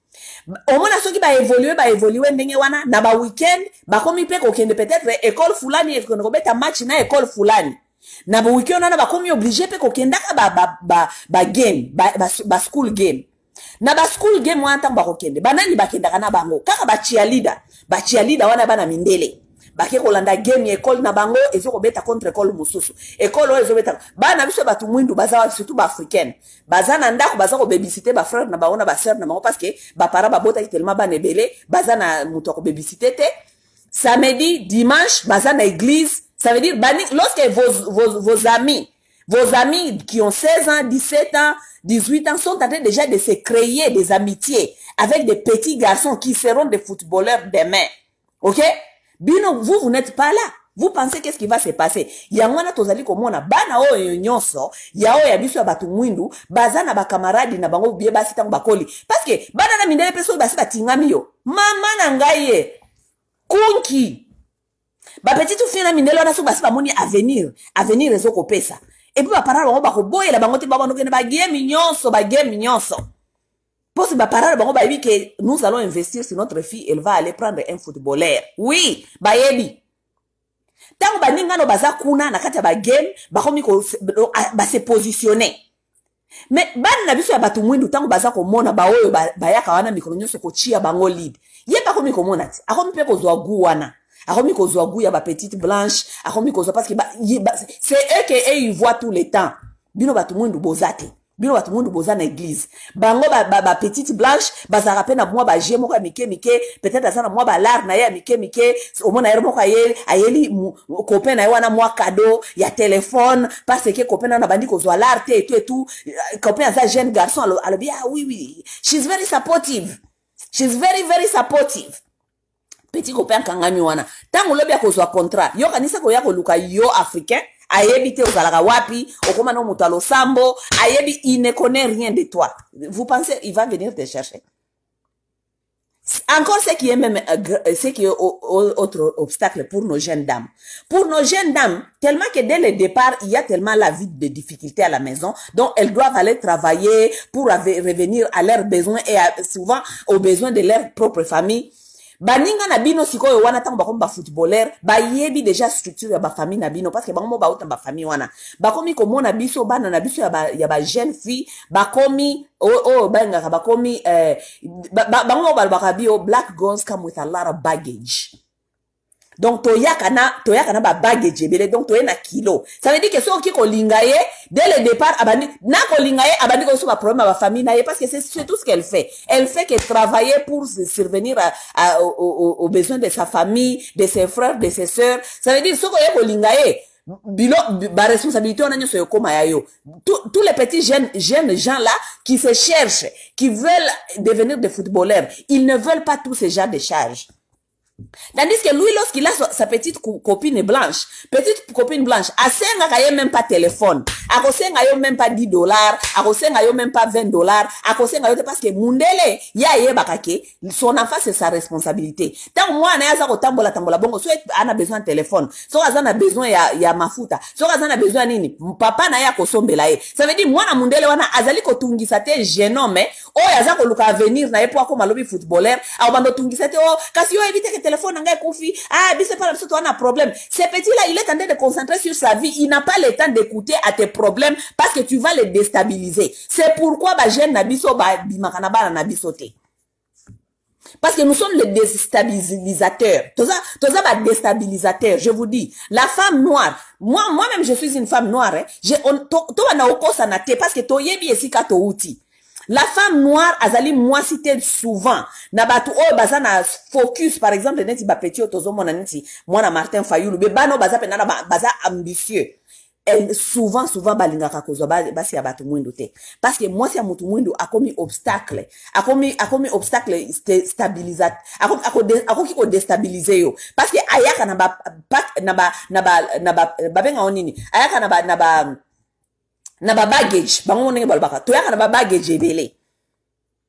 Omona soki ba évoluer ba évoluer ndenge wana na ba weekend ba komi pe ko kende peut-être école fulani et ko beta match na école fulani. Na ba weekend wana ba komi obligé pe ko kenda ka ba ba ba, ba game, ba, ba, ba school game. Na ba school game wana tango ba ko kende. Banani ba kenda kana bango. Kaka ba cheerleader, ba cheerleader wana bana mindele. Bake kolanda game ya école na bango ezo kobeta contre école mususu école oyo ezo beta bana biso batu mwindu baza surtout ba africaine baza na ndako baza ko babysiter ba frère na baona ba sœur na bango parce que ba para ba bota tellement ba nebele baza na muto ko babysiter te samedi dimanche baza na église. Ça veut dire bani lorsque vos vos vos amis vos amis qui ont seize ans dix-sept ans dix-huit ans sont en train déjà de se créer des amitiés avec des petits garçons qui seront des footballeurs demain. OK? Bino, vous, vous n'êtes pas là. Vous pensez qu'est-ce qui va se passer? Yangwana tozali komona bana oyo nyonso, ya oyo ya biso ya batu mwindu, baza na ba camarade na bango biye basi tango bakoli. Parce que bana na mindele peso basi batingami yo. Mama na ngaye. Kunki. Ba petite fille na mindele wana so basi ba moni avenir, avenir ezo kopesa. Et puis ba parala bango ba ko boye la bango te ba bango ke ba game nyonso, ba game nyonso. Pour ce parole, bon, bah, que nous allons investir sur notre fille, elle va aller prendre un footballeur. Oui, bah, yebi. Tant que ninga no baza kuna na kati ba game, ba komi ko ba se positionner. Mais ban na biso ya batu mwindu tant que baza ko mona ba oyo ba yaka wana mikolo nyonso ko chia bango lead. Ye ba komi ko mona ti. Akomi pe ko zwa gu wana. Akomi ko zwa gu ya ba petite blanche, akomi ko zwa parce que ba, ba c'est eux que eux ils voient tout le temps. Bino batu mwindu bozate. Bino batu mundu boza na église bango ba, ba, ba petite blanche bazaka pe na mwa ba je moko mike mike peut-être azana mwa ba lar na ya mike mike omona yero moko ayeli ayeli copain na wana mwa cadeau ya téléphone parce que copain na bandi ko zo lar te et tout et tout copain aza jeune garçon alors alors bien ah oui oui she's very supportive she's very very supportive petit copain kangami wana tango lobi akozwa contrat yo kanisa ko ya ko luka yo africain ayebi te ozalaka wapi okoma no mutu alosambo ayebi il ne connaît rien de toi. Vous pensez il va venir te chercher? Encore ce qui est même euh, ce qui est au, au, autre obstacle pour nos jeunes dames. Pour nos jeunes dames, tellement que dès le départ, il y a tellement la vie de difficultés à la maison, donc elles doivent aller travailler pour revenir à leurs besoins et à, souvent aux besoins de leur propre famille. Baninga na bino sikoyo wana tango bakomi ba footballeur ba yebi déjà structure ya ba famille na bino parce que bango ba uta ba famille wana bakomi komona biso bana na biso ya ba ya ba jeune fille bakomi oh oh banga bakomi eh bango ba ba bio black girls come with a lot of baggage. Donc toyaka na toyaka na ba baggage belé donc toyena kilo. Ça veut dire que so ki ko lingaye dès le départ abandi na ko lingaye abandi ko so ba problème ba famille na ye parce que c'est tout ce qu'elle fait. Elle fait que travailler pour survenir à, à, aux, aux, aux besoins de sa famille, de ses frères, de ses sœurs. Ça veut dire so ko ye ko lingaye bilo ba responsabilité on a nyoso yokoma ya yo. Tous les petits jeunes jeunes gens là qui se cherchent, qui veulent devenir des footballeurs, ils ne veulent pas tous ces genres de charges. Tandis que lui, lorsqu'il a sa petite copine blanche, petite copine blanche, à cinq ans, il même pas téléphone, à cinq ans, même pas dix dollars, à cinq ans, même pas vingt dollars, à cinq ans, parce que Mundele, ya ye bakake, son enfant, c'est sa responsabilité. Tant moi, on a tambola tambola bongo, soit on a besoin de téléphone, soit on a besoin ya ya mafuta, soit on a besoin nini, papa na ya kosombe la ye. Ça veut dire, moi, na Mundele, wana azali ko tungisate genome, oh, yaza ko luka venir na ye pour ako malobi footballeur, a bando tungisate, oh, kasi yo évite que téléphone n'anga koufi, ah, bis c'est pas l'absolu, on a un problème. Ce petit-là, il est en train de concentrer sur sa vie, il n'a pas le temps d'écouter à tes problèmes parce que tu vas le déstabiliser. C'est pourquoi, bah, jeune nabiso, bah, bimakanaba nabiso te. Parce que nous sommes les déstabilisateurs. Tout ça, tout ça, bah, déstabilisateur. Je vous dis, la femme noire, moi, moi-même, je suis une femme noire, hein. J'ai, on, to, to, na oko sanate, parce que to yebi esika to uti. La femme noire, azali moi cité souvent. Na batu o baza na focus, par exemple, neti ba petit otozo mona neti, moi na Martin Fayulu, be bano baza penana baza ambitieux. Elle, souvent, souvent, balingaka kozo, basi ya batu mwindu te. Parce que moi, si ya mutu mwindu, akomi obstacle, akomi, akomi obstacle stabilisat, akomi, akomi kiko destabilize yo. Parce que ayaka na ba, na ba, na ba, na ba, babenga onini, ayaka na ba, na ba, na ba baggage, bango nenge balbaka, toyaka na ba baggage ebele.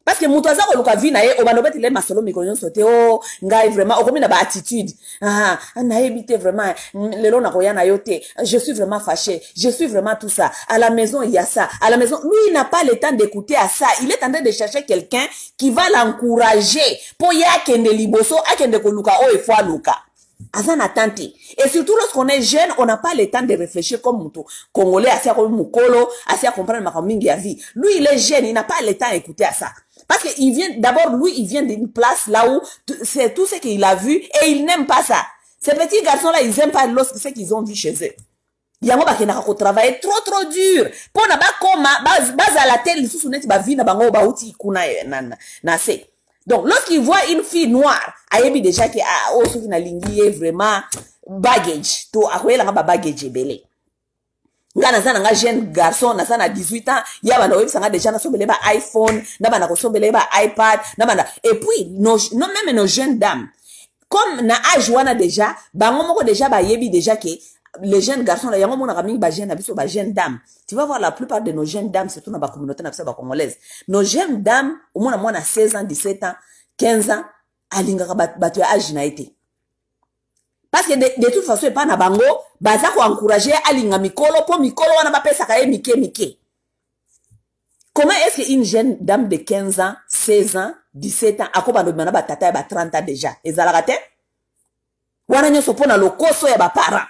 Parce que mutuaza ko luka vi na ye obando beti le masolo mikonyo sote oh ngai vraiment okomi na ba attitude ah na ebité vraiment lelo na koya na yote je suis vraiment fâché je suis vraiment tout ça à la maison il y a ça à la maison lui il n'a pas le temps d'écouter à ça il est en train de chercher quelqu'un qui va l'encourager pour ya kende liboso akende ko luka o e fois luka azana tante et surtout lorsqu'on est jeune on n'a pas le temps de réfléchir comme muto congolais assez comme mukolo assez à comprendre ma mingi ya vie lui il est jeune il n'a pas le temps d'écouter à ça. Parce qu'il vient, d'abord, lui, il vient d'une place là où c'est tout ce qu'il a vu et il n'aime pas ça. Ces petits garçons-là, ils n'aiment pas ce qu'ils ont vu chez eux. Il y a un qui a travaillé trop, trop dur. Pour n'a pas comme, base à la tête, ils sont nets, bah, vie, n'a pas, bah, outil, kuna, na, na, donc, lorsqu'il voit une fille noire, ayebi déjà qui a, oh, ce qui n'a lingué vraiment, baggage, to, akoye la ba baggage belé. Nga naza nga jeune garçon naza na dix-huit ans ya bana web sanga déjà na sombele ba iPhone na bana ko sombele ba iPad na bana et puis nos non même nos jeunes dames comme na âge wana déjà bango moko déjà ba yebi déjà que les jeunes garçons là yango mona kami ba jeune na biso ba jeune dames tu vas voir la plupart de nos jeunes dames surtout na ba communauté na biso ba congolaise nos jeunes dames au moins moi na seize ans dix-sept ans quinze ans alinga ba batu âge na été. Parce que de, de toute façon, pas na bango, baza ko encourager alinga mikolo, po mikolo wana ba pesa kaye mike mike. Comment est-ce qu'une jeune dame de quinze ans, seize ans, dix-sept ans, ako bando bana ba tata ya ba trente ans déjà, ezalaka te? Wana nyoso pona lokoso ya ba parents.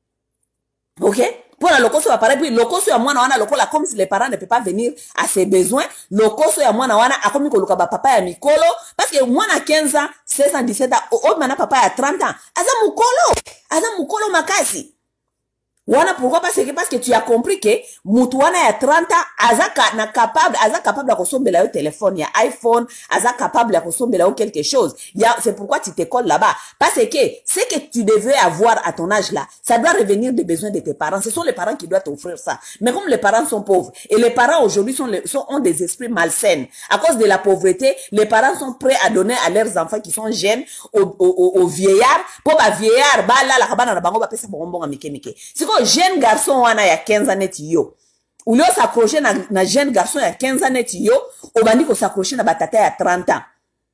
OK? Pour la lokoso ya parents, puis lokoso ya mwana wana lokola comme si les parents ne peuvent pas venir à ses besoins, lokoso ya mwana wana akomi ko luka ba papa ya mikolo parce que mwana quinze ans, seize ans, dix-sept ans, o mana papa ya trente ans, aza mukolo, aza mukolo makasi. Wana pourquoi parce que parce que tu as compris que mutu wana ya trente ans azaka na capable aza capable de kosombela yo téléphone ya iPhone aza capable de kosombela yo quelque chose ya c'est pourquoi tu te colles là-bas parce que ce que tu devais avoir à ton âge là ça doit revenir des besoins de tes parents ce sont les parents qui doivent t'offrir ça mais comme les parents sont pauvres et les parents aujourd'hui sont, les, sont ont des esprits malsains à cause de la pauvreté les parents sont prêts à donner à leurs enfants qui sont jeunes aux au, au, au vieillards pour ba vieillard ba la la kabana na bango ba pesa bonbon à mike mike jeune garçon wana ya quinze ans net yo ou leo s'accrocher na, na jeune garçon ya quinze ans net yo obandi ko s'accrocher na batata ya trente ans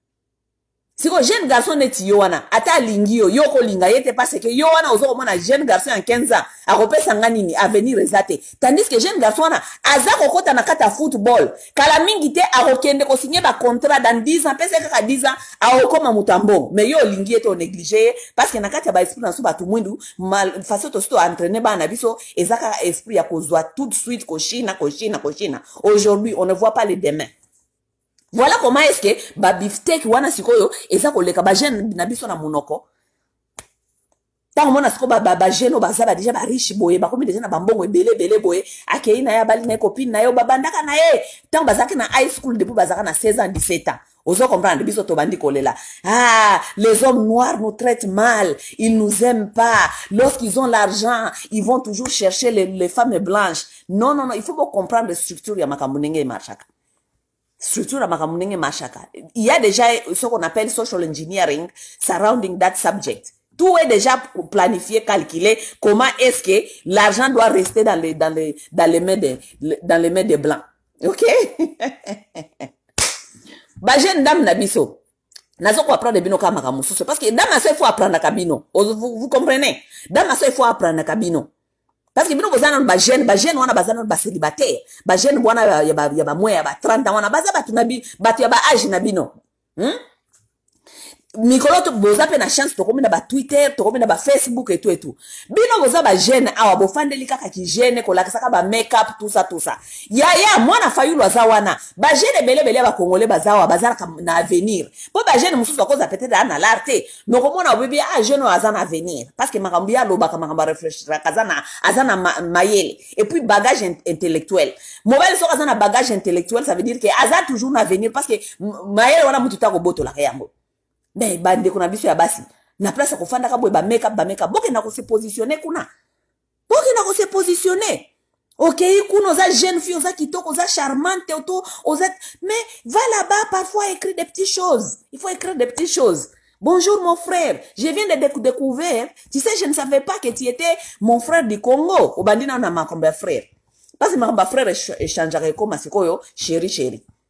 siko jeune garçon net yo wana ata lingi yo yo ko linga yete parce que yo wana ozo komona jeune garçon ya quinze ans akopesa ngani ni avenir ezate tandis que jeune garçon wana aza kokota na kata football kala mingi te akokende ko signer ba contrat dans dix ans pesa kaka dix ans akokoma mutambo mais yo lingi yete o négliger parce que na kata ba esprit na so batu mwindu mal façon to sto entraîner ba na biso ezaka esprit ya kozwa tout de suite ko china ko china ko china aujourd'hui on ne voit pas les demain. Voilà comment est-ce que ba beefsteak wana sikoyo eza koleka ba jeune na biso na monoko. Tant mona siko ba ba jeune ba zaba déjà ba riche boye ba komi déjà na bambongo ebele ebele boye akei na ya bali na copine na yo babandaka na ye tant bazaki na high school depuis bazaka na seize ans dix-sept ans. Ozo comprendre biso to bandi kolela. Ah, les hommes noirs nous traitent mal, ils nous aiment pas. Lorsqu'ils ont l'argent, ils vont toujours chercher les, les femmes blanches. Non non non, il faut comprendre la structure ya makambo marchaka. Structure makamunenge machaka. Il y a déjà ce qu'on appelle social engineering surrounding that subject. Tout est déjà planifié, calculé. Comment est-ce que l'argent doit rester dans les dans les dans les mains des dans les mains des blancs. OK? Ba jeune dame na biso. Nazo ko apprendre bino kama kamususu parce que dame ça il faut apprendre kabino. Vous, vous comprenez? Dame ça il faut apprendre kabino. Parce que bino bozana ba jeune ba jeune wana bazana ba célibataire ba jeune wana ya ba ya ba moya ba trente ans wana baza batu na bi batu ya ba âge na bino hmm mikolo to boza pe na chance to komina ba Twitter to komina ba Facebook et tout et tout bino boza ba jeune awa bo fandeli kaka ki jeune ko lakisaka ba make up tout ça tout ça ya ya mwana fayulu aza wana ba jeune bele bele ba congolais bazawa bazala na avenir po ba jeune mususu akoza peut-être ana l'arte no komona obebi a jeune aza na avenir parce que makambi ya loba kama kama réfléchir kazana azana ma, mayele et puis bagage intellectuel mobile so azana bagage intellectuel ça veut dire que aza toujours na avenir parce que mayele wana mutu ta ko boto la yango. Mais bande kuna biso ya basi na place ko fanda ka boy ba make up ba make up boke na ko se positionner kuna boke na ko se positionner OK kuno za jeune fille za kitoko za charmante auto oza mais va là-bas parfois écrire des petites choses il faut écrire des petites choses. Bonjour mon frère, je viens de déc découvrir, tu sais je ne savais pas que tu étais mon frère du Congo. Obandina na makomba frère. Parce que makomba frère échangerait comme asikoyo chéri chéri.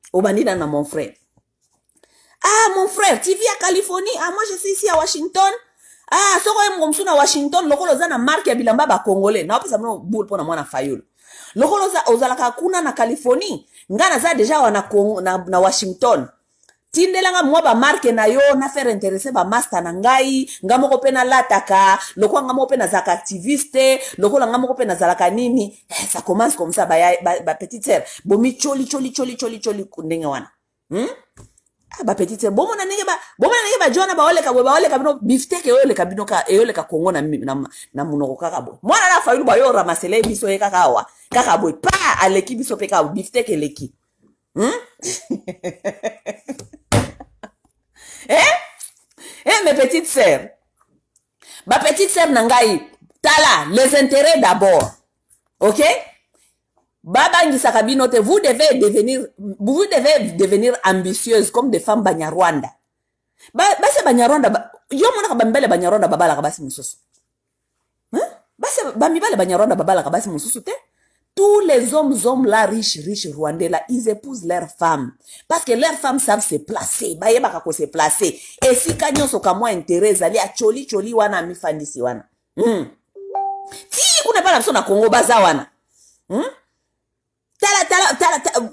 Obandina na mon frère. Ah, mon frère, tu vis à Californie. Ah, moi, je suis ici à Washington. Ah, soko ye mkomsu na Washington, lokolo za na marque ya bilamba ba Congolais. Na wapesa mno boule pona mwana fayulu. Lokolo za ozalaka kuna na Californie. Ngana za deja wana na, na Washington. Tindelanga mwa ba marque na yo na faire intéresser ba master na ngai, ngamo ko pena lataka, lokolo ngamo pena zaka activiste, lokolo ngamo pena zalaka nini. Eh, ça commence comme ça ba, ba, ba petite sœur. Bomi choli choli choli choli choli ndenge wana. Hmm? Ah, ba petite sœur, bomo na nenge ba, bomo na nenge ba jona ba ole ka ba ole ka bino beefsteak e ole ka bino ka e ole ka Congo na na, na munoko kaka bo. Mwana na fayulu ba yo ramasele biso e kaka wa. Kaka boy pa aleki biso pe ka beefsteak eleki. Hmm? Eh? Eh, mes petites sœurs. Ma petite sœur Nangaï, tala, les intérêts d'abord. Ok? Baba Ngisakabinote, vous devez devenir, vous devez devenir ambitieuse comme des femmes Banyarwanda. Ba, ba se Banyarwanda, ba, yo mona kabambele Banyarwanda babala kabasi mususu. Hein? Ba se bambibale Banyarwanda babala kabasi mususu te? Tous les hommes, hommes là, riches, riches rwandais là, ils épousent leurs femmes. Parce que leurs femmes savent se placer. Baye baka ko se placer. Et si kanyo so kamwa intérêt, zali a choli choli wana mi fandisi wana. Hmm. Si kuna pala biso na Congo baza wana. Hmm? Tala tala tala, tala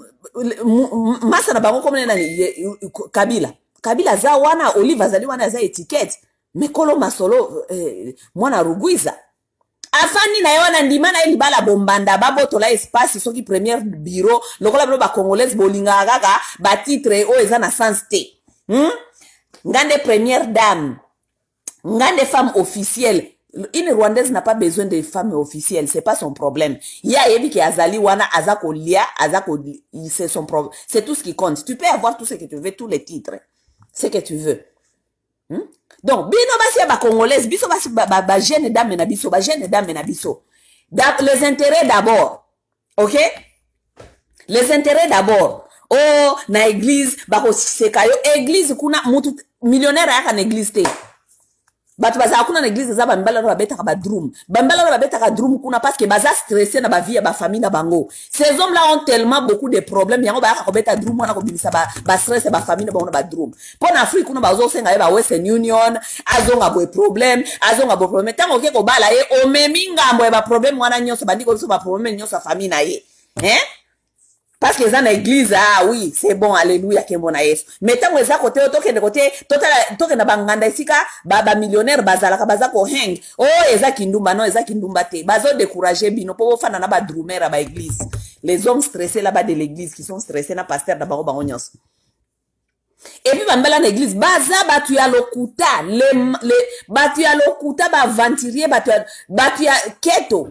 masa na bango komene nani Kabila. Kabila za wana Olive zali wana za étiquette. Mekolo masolo eh, mwana Rugwiza. Afani na yona ndima na libala bombanda babo la espace soki premier bureau lokola bino ba congolaise bolinga kaka ba titre o eza na sans te. Hmm? Ngande première dame. Ngande femme officielle. Une Rwandaise n'a pas besoin de femme officielle, c'est pas son problème. Il y a yebi ki azali wana azako lia, azako c'est son problème. C'est tout ce qui compte. Tu peux avoir tout ce que tu veux, tous les titres. Ce que tu veux. Hmm? Donc, bino basi ya ba congolaise, biso basi ba, ba, ba jeune dame na biso, ba jeune dame na biso. Les intérêts d'abord. OK? Les intérêts d'abord. Oh, na église, bako sekayo, église kuna mutu millionnaire yaka na église te. Batu baza kuna na église za bambala na babeta ka ba drum. Bambala na babeta ka drum kuna parce que baza stressé na ba vie ya ba famille na bango. Ces hommes là ont tellement beaucoup de problèmes, yango ba ka beta drum wana ko bilisa ba ba stress ba famille na bango na ba drum. Pour en Afrique kuna bazo senga ba Western Union, azonga bo problème, azonga bo problème. Tango ke ko bala ye o meminga mbo ba problème wana nyonso bandiko so ba problème nyonso famille na ye. Hein? Parce que dans l'église, ah oui, c'est bon, alléluia, qui est bon à Yesu. Mais tant que ça côté, toke de côté, toke na banganda isika, baba millionnaire, bazala, baza ko hang. Oh, eza kindumba, non, eza kindumba te. Bazo décourager bino, po fana na ba drumer à ba église. Les hommes stressés là-bas de l'église, qui sont stressés na pasteur d'abord bangonyos. Et puis, bambala na église, baza batu ya lokuta, le, le, batu ya lokuta, ba venturier, batu ya, batu ya keto.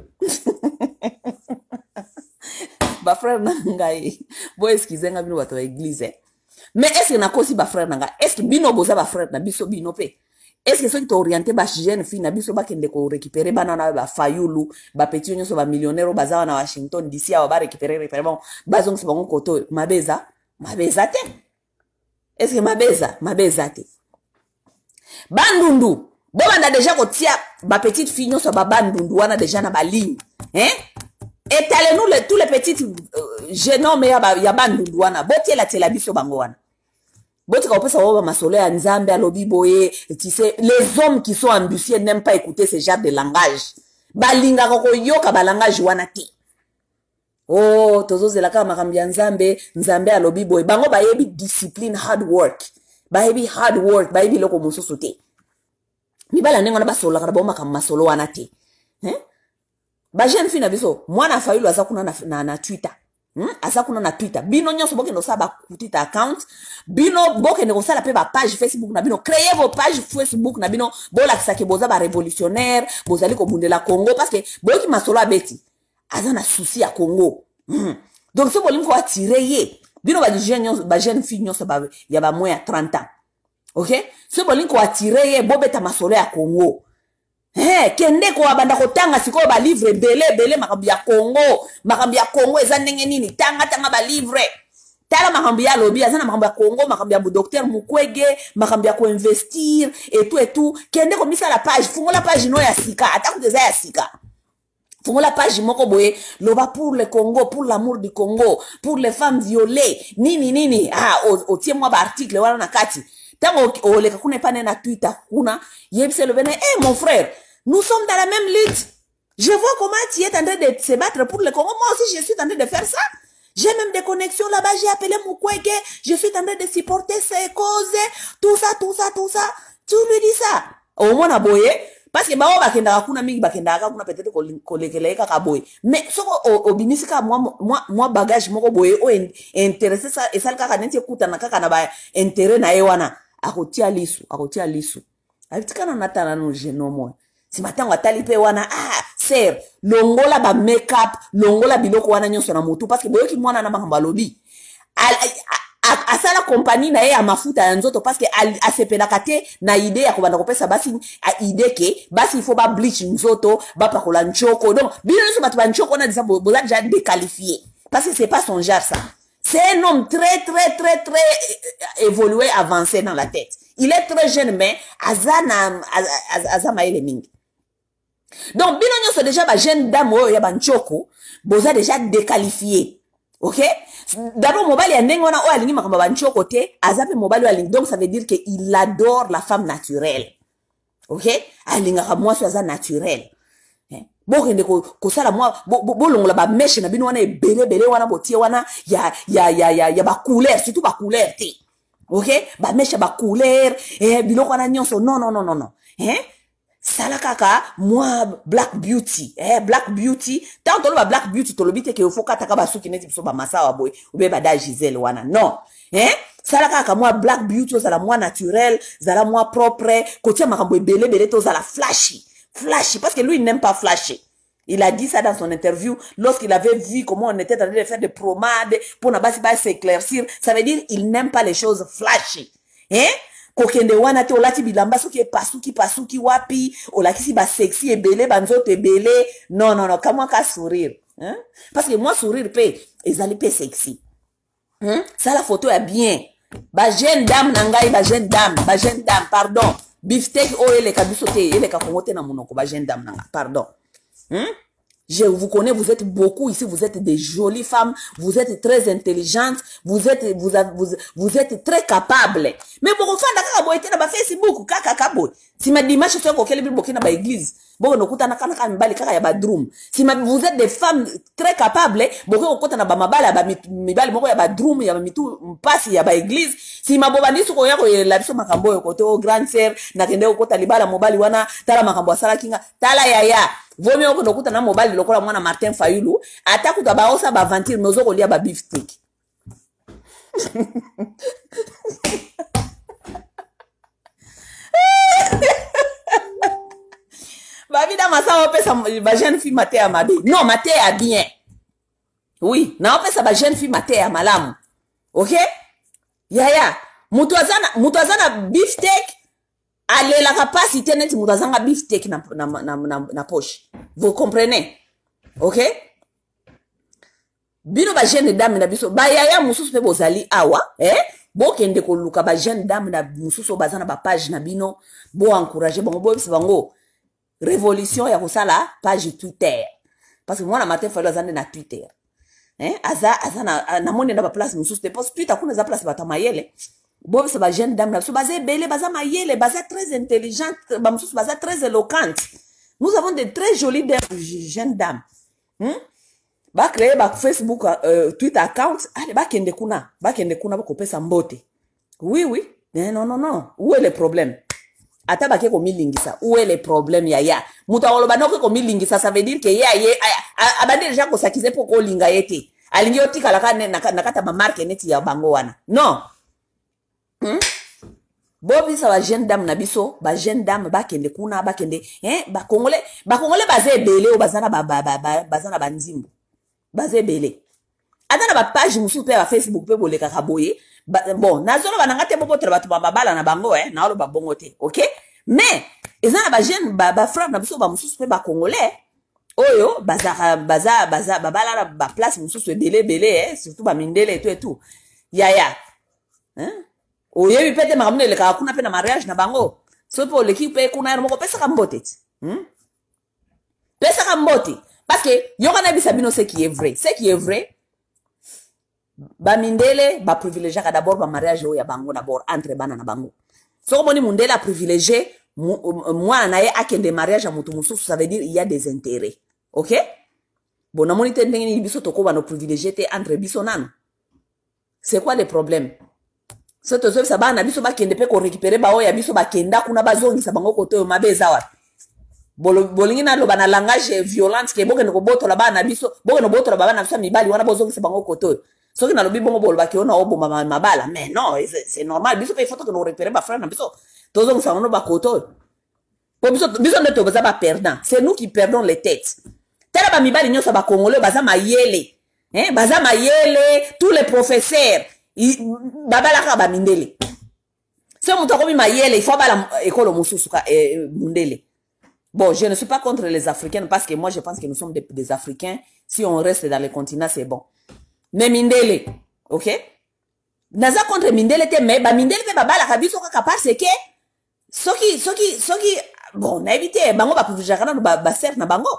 Ba frère nangai bo excusez nga bino bato ba église mais est-ce que na kosi ba frère nanga est-ce que bino boza ba frère na biso bino pe est-ce que soki to orienté ba jeune fille na biso ba kende ko récupérer bana na ba fayulu ba petit nyonso ba millionnaire baza na Washington D C a ba récupérer récupérer bon bazong se bango koto mabeza mabeza te est-ce que mabeza mabeza te bandundu bo banda déjà ko tia ba petite fille nyonso ba bandundu wana déjà na ba ligne hein. Étalez-nous les, tous les petits euh, jeunes hommes ya ya bandundwana botie la tela biso bangoana botie ka opesa wa masolo ya nzambe alobi boye tu sais les hommes qui sont ambitieux n'aiment pas écouter ce genre de langage balinga ko yoka ba langage wana te oh tozo zela ka makambi ya nzambe nzambe alobi boye bango ba yebi discipline hard work ba yebi hard work ba yebi loko mosusu te mibala nengo na basola ka ba makam masolo wana te hein. Ba jeune fille na biso mwana fayulu azakuna na, na, na Twitter hmm? Azakuna na Twitter bino nyonso boke no saba kutita account bino boke no sala pe ba page Facebook na bino créer vos pages Facebook na bino bola kisake boza ba révolutionnaire bozali ko bundela Congo parce que boki masolo abeti azana souci ya Congo hmm. Donc ce bolingo attirer ye bino ba jeune ba jeune fille nyonso ba ya ba moins trente ans OK ce bolingo attirer ye bobeta masolo ya Congo. Eh, kende ko abanda ko tanga siko ba livre belé belé makambi ya Congo, makambi ya Congo eza ndenge nini tanga tanga ba livre. Tala makambi ya lobi azana makambi ya Congo, makambi ya docteur Mukwege, makambi ya ko investir et tout et tout. Kende ko misa la page, fungo la page no ya sika, ataku deza ya sika. fongola page moko boye loba pour le Congo, pour l'amour du Congo, pour les femmes violées, nini nini, ah otie moi ba article wana na kati. Tango oleka kuna pa na Twitter kuna, yebise le bene, eh mon frère, nous sommes dans la même lutte. Je vois comment tu es en train de se battre pour le Congo. Moi aussi je suis en train de faire ça. J'ai même des connexions là-bas, j'ai appelé Mukwege, je suis en train de supporter ces causes, tout ça, tout ça, tout ça. Tu lui dis ça. Au moins na boye. Parce que bah on va kenda kuna mingi ba kenda kuna peut-être kolekeleka ka boy mais soko obimisika moi moi moi bagage moko boy o intéressé ça et ça le kaka nenti kuta na kaka na ba intérêt na ewana akotia lisu akotia lisu abitikana natana no geno moi si matango atali pe wana ah ser longola ba make up longola biloko wana nyonso na motu parce que boyo ki mwana na makamba lobi asala compagnie na ye ya mafuta ya nzoto parce que asepelaka te na idée ya kobanda kopesa basi a idée ke basi il faut ba bleach nzoto ba pakola nchoko donc bino so batu ba nchoko na disa boza déjà déqualifié parce que c'est pas son genre ça. C'est un homme très très très très évolué, avancé dans la tête. Il est très jeune mais azana azama ele mingi. Donc bino nyoso déjà ba jeune dame o ya ba nchoko boza déjà déqualifié. OK? D'abord, mobile ya ndenge wana o alingi makamba bancho côté, azape mobile o alingi. Donc ça veut dire que il adore la femme naturelle. OK? Alinga ka moi so za naturel. Bo kende ko ko sala moi bo bo longola ba mesh na bino wana ebele bele wana botie wana ya ya ya ya ya ba couleur, surtout ba couleur te. OK? Ba mesh ba couleur eh biloko wana nyonso non non non non non. Hein? Sala kaka moi black beauty eh black beauty tant to ba black beauty to lobite ke ofo kata ka basuki neti biso ba masawa boy ube ba da Giselle wana non eh sala kaka moi black beauty zala moi naturel zala moi propre kotia makambo ebele bele to zala flashy flashy parce que lui il n'aime pas flashy. Il a dit ça dans son interview lorsqu'il avait vu comment on était en train de faire des promades pour na basi ba s'éclaircir. Ça veut dire il n'aime pas les choses flashy hein. Kokende wana te olati bilamba soki pasuki pasuki wapi olakisi ba sexy ebele banzoto ebele non non non comment ka sourire hein parce que moi sourire pe ezali pe sexy hein ça la photo est bien ba jeune dame nangai ba jeune dame ba jeune dame pardon beefsteak o ele ka bisote ele ka kongote na monoko ba jeune dame nanga pardon hein. Je vous connais, vous êtes beaucoup ici, vous êtes des jolies femmes, vous êtes très intelligentes, vous êtes, vous, vous, vous êtes très capables. Mais pour vous faire d'accord, vous êtes dans Facebook, kaka kabo. Si ma dimanche soir auquel vous êtes dans l'église, bon, nous coûtons na kana kana mbali kaka ya badroom. Si ma vous êtes des femmes très capables, bon, vous coûtez na ba mabala ba mibali moko ya badroom ya mitu mpasi ya ba église. Si ma bobandi suko yako la biso makambo yo kote o grande sœur na kende okota libala mobali wana tala makambo asala kinga tala yaya. Vomi oko nokuta na mobile lokola mwana Martin Fayulu atakuta baosa ba aventure nozo kolia ba beefsteak. Ba vida masa opesa ba jeune fille maté à mabe. Non, maté à bien. Oui, na opesa ba jeune fille maté à malamu. OK? Ya ya, mutu azana mutu azana beefsteak. Allez la capacité net mutazanga beefsteak na na na na, na poche. Vous comprenez? OK? Bino ba jeune dame na biso ba yaya mususu pe bozali awa eh bo kende ko luka ba jeune dame na mususu bazana ba page na bino bo encourager bango bo bisa bango révolution ya kosala page Twitter parce que moi na matin falo azana na Twitter eh aza azana na moni na ba place mususu te post Twitter kuna za place batamayele. Bon, c'est ba jeune dame là, so basé belé, basé mayele, basé très intelligente, bamsous basé très éloquente. Nous avons de très jolies jeunes dames. Hmm? Ba créer ba Facebook euh, Twitter account, allez ba kende kuna, ba kende kuna ba kopesa mbote. Oui oui. Mais non non non, où est le problème? Ata ba ke ko milingisa, où est le problème yaya? Muta oloba no ke ko milingisa, ça veut dire que ya ye abandi déjà ko sakize pour ko linga yete. Alingi otika la kana nakata ba marque neti ya bango wana. Non. Hmm? Bobi sa ba jeune dame na biso, ba jeune dame ba kende kuna ba kende, hein, ba congolais, ba congolais bazé belé o bazana ba ba ba bazana ba nzimbo. Bazé belé. Adana ba page musu pe ba Facebook pe boleka ka boye. Bon, nazolo ba nangate bobo tra batu ba bala na bango eh, na olo ba bongote, OK? Mais ezana ba jeune ba ba frère na biso ba musu pe ba congolais. Oyo baza baza baza ba bala ba place musu belé belé eh, surtout ba mindele et tout et tout. Ya ya. Hein? Oye bi pete makamune le ka kuna pe na mariage na bango so po le ki pe kuna moko pesa ka mbote hmm? Pesa ka mbote Parce que, yokana bisabino ce qui est vrai. Ce qui est vrai, ba mindele, ba privilégié d'abord ba mariage ya bango d'abord, entre bana na bango. So, moni mundele a privilégié, moi, na ye akende mariage à mutu mususu, ça veut dire il y a des intérêts. Ok? Bon, na moni te ndenge biso toko ba no privilégié te entre biso nano. C'est quoi le problème? So, to so, sa ba na biso ba kende pe ko récupérer ba oya biso ba kenda kuna ba zongi sa bango koto yo mabeza wa. Bolingi na loba na langage violente ke boke no boto la ba na biso, boke no boto la ba na biso mibali wana bozongi sa bango koto. So, ki na lobi bongo bolo ba ki ona obo mabala. Mais non, c'est normal. Biso pe il faut que no récupérer ba frère na biso. Tozongi sa bango ba koto. Po biso biso ndeto baza ba perdant. C'est nous qui perdons les têtes. Tela ba mibali nyoso ba congolais baza mayele. Hein, baza mayele, tous les professeurs, babalaka ba mindele. Si on t'a mayele, il faut ba la école mususuka eh, mundele. Bon, je ne suis pas contre les Africains parce que moi je pense que nous sommes des, des Africains. Si on reste dans le continent, c'est bon. Mais mindele, ok? Naza contre mindele te mais ba mindele te babalaka biso kaka parce que soki soki soki bon, na évité bango ba privilégier na ba ba ser na bango.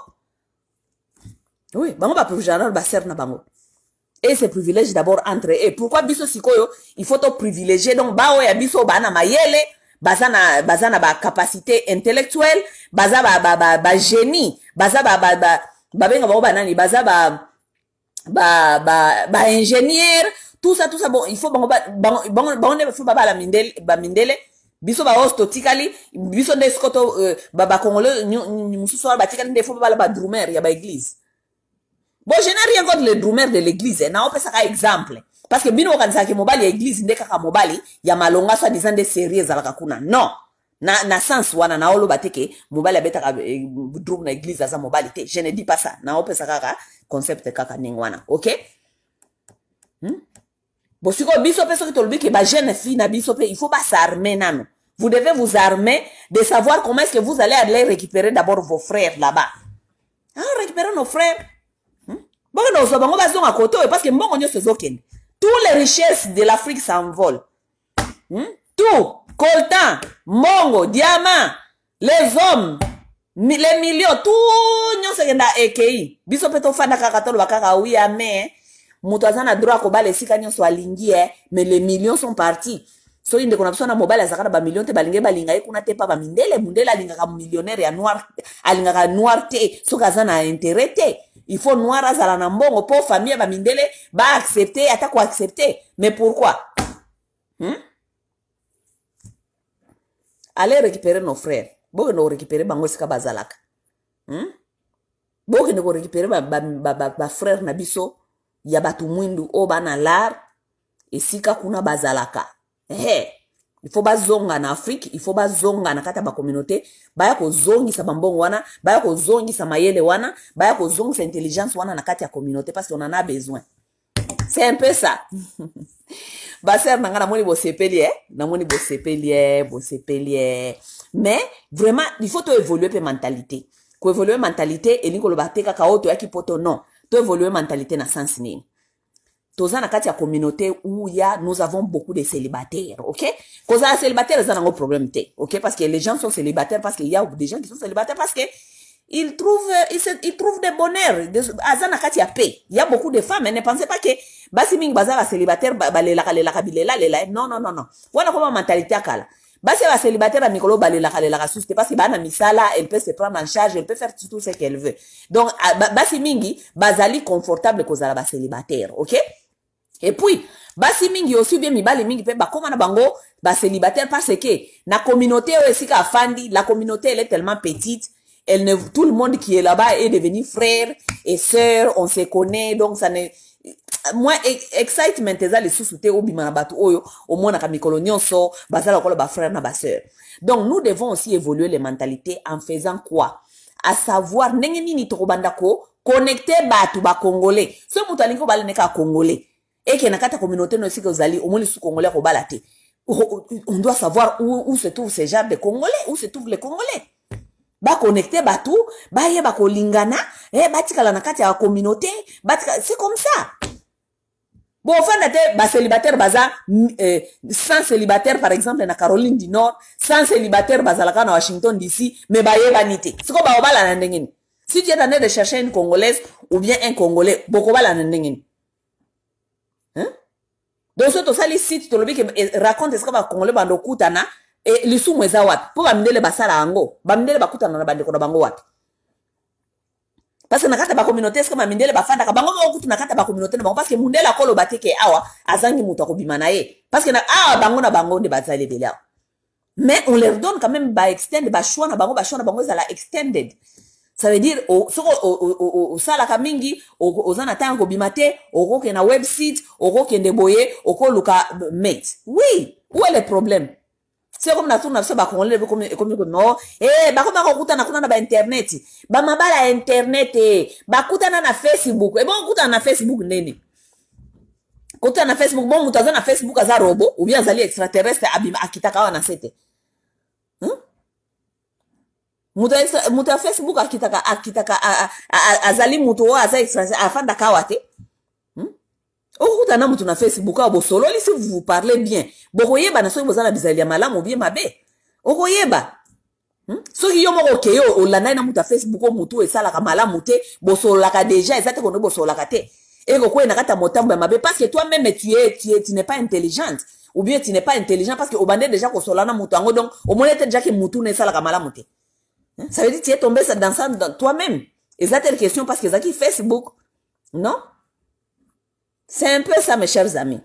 Oui, bango ba privilégier na ba ser na bango. Et ces privilèges d'abord entre eux. Pourquoi biso sikoyo, il faut to privilégier donc ba oya biso bana mayele, bazana bazana ba capacité intellectuelle, baza ba ba ba, ba génie, baza ba ba ba ba benga ba banani, baza ba ba ba ba ingénieur, tout ça tout ça bon, il faut bango ba bango bango ne faut ba ba la mindele ba mindele biso ba hosto tikali biso ndeskoto ba ba congolais mususu ba tikali ndefo ba ba drumer ya ba église. Bon, je n'ai rien contre le drummer de l'église. Na on peut ça exemple. Parce que bino kanisa ke mobali ya église ndeka ka mobali ya malonga soit disant des séries za kakuna. Non. Na na sens wana na olo bateke mobali abeta ka drum na église za mobali te. Je ne dis pas ça. Na on peut ça kaka concept kaka ningwana. OK? Hmm? Bon, si ko biso pe so ke tolbi ke ba jeune fille na biso pe il faut pas s'armer nano. Vous devez vous armer de savoir comment est-ce que vous allez aller récupérer d'abord vos frères là-bas. Ah, récupérer nos frères. Parce que tous les richesses de l'Afrique s'envolent. Hmm? Tout, coltan, mongo, diamant, les hommes, les millions, tout nous c'est dans E K I. Biso peto fana kakatolo bakaka oui mais mutazana droit ko bale sika nyo so alingi mais les millions sont partis. So inde kona na mobile azakana ba millions te balinge balinga e kuna te pa ba mindele mundele alinga ka millionnaire ya noir alinga ka noir te so kazana intérêt te. Il faut noir azala na mbongo pour famille ba mindele ba accepter ata ko accepter. Mais pourquoi? Hmm? Allez récupérer nos frères. Boke no récupérer bango sika bazalaka. Hmm? Boke no récupérer ba ba, ba, ba, ba frère na biso ya batu mwindu o bana lar et sika kuna bazalaka. Eh, il faut bazonga na Afrique, il faut bazonga na kata ba communauté, baya ko zongi sa bambongo wana, baya ko zongi sa mayele wana, baya ko zongi sa intelligence wana na kata ya communauté parce qu'on en a besoin. C'est un peu ça. Ba sœur nanga na moni bo sepeli eh, na moni bo sepeli, bo sepeli. Mais vraiment, il faut to évoluer pe mentalité. Ko évoluer mentalité et ni ko lo bateka ka auto yaki poto non. To évoluer mentalité na sens nini. Toza na kati ya communauté où il y a, nous avons beaucoup de célibataires, ok? Cause à célibataires, ils ont un problème, ok? Parce que les gens sont célibataires, parce qu'il y a des gens qui sont célibataires, parce que ils trouvent, ils, se, ils trouvent des bonheurs. Aza na kati ya paix. Il y a beaucoup de femmes, mais ne pensez pas que, basi ming baza la célibataire, balelaka, lelaka, bilela, lela, non, non, non, non. Voilà comment mentalité akala. Basi la célibataire à Mikolo balelaka, lelaka, c'est parce que bana misala, elle peut se prendre en charge, elle peut faire tout ce qu'elle veut. Donc, basi mingi, bazali confortable cause à la célibataire, ok? Et puis, basi mingi aussi bien mibali mingi pe bakoma na bango ba célibataire parce que na communauté aussi ka fandi, la communauté elle est tellement petite, elle ne tout le monde qui est là-bas est devenu frère et sœur, on se connaît donc ça ne moi excitement eza les sous-souté au bimana batu oyo au moins na kamikolo nyonso bazala ko ba frère na ba sœur. Donc nous devons aussi évoluer les mentalités en faisant quoi? À savoir ndenge nini to bandako connecter batu ba congolais. Ce mutalingo baleneka congolais. Et que na kata communauté no sika ozali au moins sous congolais ko balate. On doit savoir où, où se trouvent ces gens de congolais, où se trouvent les congolais. Ba connecter batu, ba ye ba ko lingana, eh ba tikala na kata ya communauté, ba c'est comme ça. Bon enfin date ba célibataire baza euh, sans célibataire par exemple na Caroline du Nord, sans célibataire bazalaka na Washington D C, mais ba ye banité. C'est ko ba obala na ndengeni. Si tu es en train de chercher une Congolaise ou bien un Congolais, Bokoba la nendengin. Hein? Donc, ce que tu site, tu le raconte ce que les Congolais bando kutana et les sous mweza wat. Pour bamde le basala ango, bamde le bakutana na bande kono bango wat. Parce que nakata ba communauté ce que mamindele ba fanda ka bango ba kutu nakata ba communauté na bango parce que mundela kolo bateke awa azangi mutu akobimana ye. Parce que na awa bango na bango de bazali belia. Mais on leur donne quand même ba extend ba choix na bango ba choix na bango za la extended. Ça veut dire, au, au, au, au, au, sala kamingi, au, au zana tango bimate, au roke na website, au roke ndeboye, au ko luka mate. Oui, où est le problème? C'est comme na tourna so ba kongole comme comme comme no, eh ba koma ko kutana kuna na ba internet. Ba mabala internet eh, ba kutana na Facebook. E bon kutana na Facebook nene. Kutana na Facebook bon mutaza na Facebook aza robo ou bien azali extraterrestre abima akitaka wana sete. Hein? Muta muta Facebook akitaka akitaka azali mutu wa aza extra afanda kawate. Hmm? Okuta na mutu na Facebook abo solo si vous vous parlez bien. Bokoyeba na so bozala bizali ya malamu bien mabe. Okoyeba. Hmm? So ki yo moko keyo olanda na mutu Facebook o mutu esala ka malamu te, bosolo ka déjà ezate kono bosolo ka te. Et ko na kata motambo ya mabe parce que toi même tu es tu es tu n'es pas intelligente ou bien tu n'es pas intelligent parce que obande déjà ko solana mutu ango donc au moins déjà que mutu na esala ka malamu te. Ça veut dire que tu es tombé dans ça toi-même. Et ça, c'est une question parce que ça qui Facebook. Non? C'est un peu ça, mes chers amis.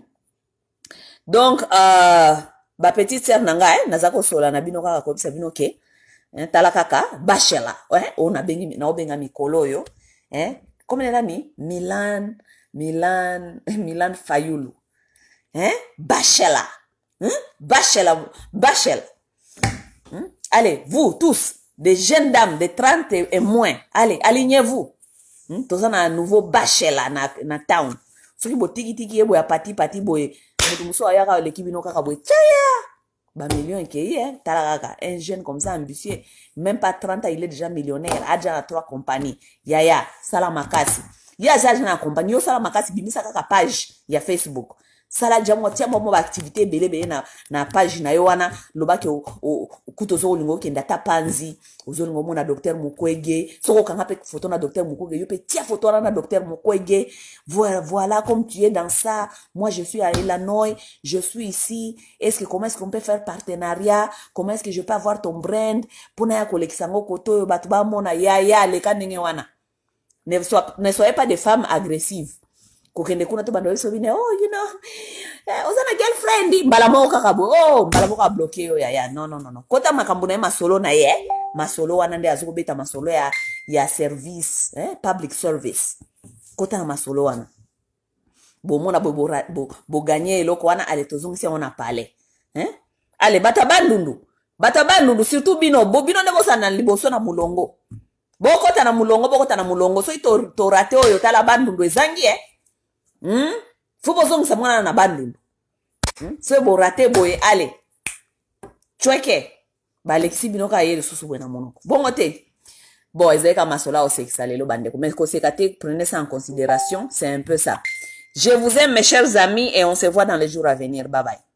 Donc, euh, ma petite sœur nanga, eh, nazako sola na bino kaka ko sabino ke. Hein, talakaka, bachela. Ouais, on a bengi na obenga mikolo yo. Hein? Comme elle a mis Milan, Milan, Milan Fayulu. Hein? Bachela. Hein? Bachela, Bachela. Hein? Allez, vous tous. Des jeunes dames de trente et moins. Allez, alignez-vous. Hmm? Tous un nouveau bachelor na, na town. Ce qui est tiki tiki et boya pati pati boye. Mutu muso ayaka l'équipe no kaka boye. Tchaya! Ba million et qui hein? Talaka. Un jeune comme ça ambitieux. Même pas trente ans, il est déjà millionnaire. A déjà trois compagnies. Yaya, Salamakasi. Ya déjà na compagnie. Yo Salamakasi bimisa kaka page. Ya Facebook. Sala jamwa tia mo ba activité belé belé na na page na yo wana lobaki o, o kuto zo lingo kenda ta panzi ozo lingo mona docteur Mukwege soko kanga pe photo na docteur Mukwege yo pe tia photo na docteur Mukwege voilà voilà comme tu es dans ça moi je suis à Illinois je suis ici est-ce que comment est-ce qu'on peut faire partenariat comment est-ce que je peux avoir ton brand pour na ya koleksango koto yo batu ba mona ya ya le kanenge wana ne soyez ne soyez pas des femmes agressives. Kokende kuna to bando so bine oh you know eh ozana girlfriend mbala mo kakabo oh mbala mo ka bloquer yo ya ya no no no no kota makambo na masolo na ye masolo wana nde azoko beta masolo ya ya service eh public service kota na masolo wana bo mona bo bo, bo, bo gagner eloko wana ale tozongisi on a parlé hein ale bata bandundu bata bandundu surtout bino bo bino ndebo sana liboso na mulongo bokota na mulongo bokota na mulongo so ito to rate oyo tala bandundu ezangi eh Hmm? Faut pas que ça mwana na bandundu. Hmm? So bo rate boye ale. Chweke. Ba Alexis binoka yele susu bwe na monoko. Bongo te. Bon, ezeka masola o sexale lo bandeko. Mais ko sekate prenez ça en considération, c'est un peu ça. Je vous aime mes chers amis et on se voit dans les jours à venir. Bye bye.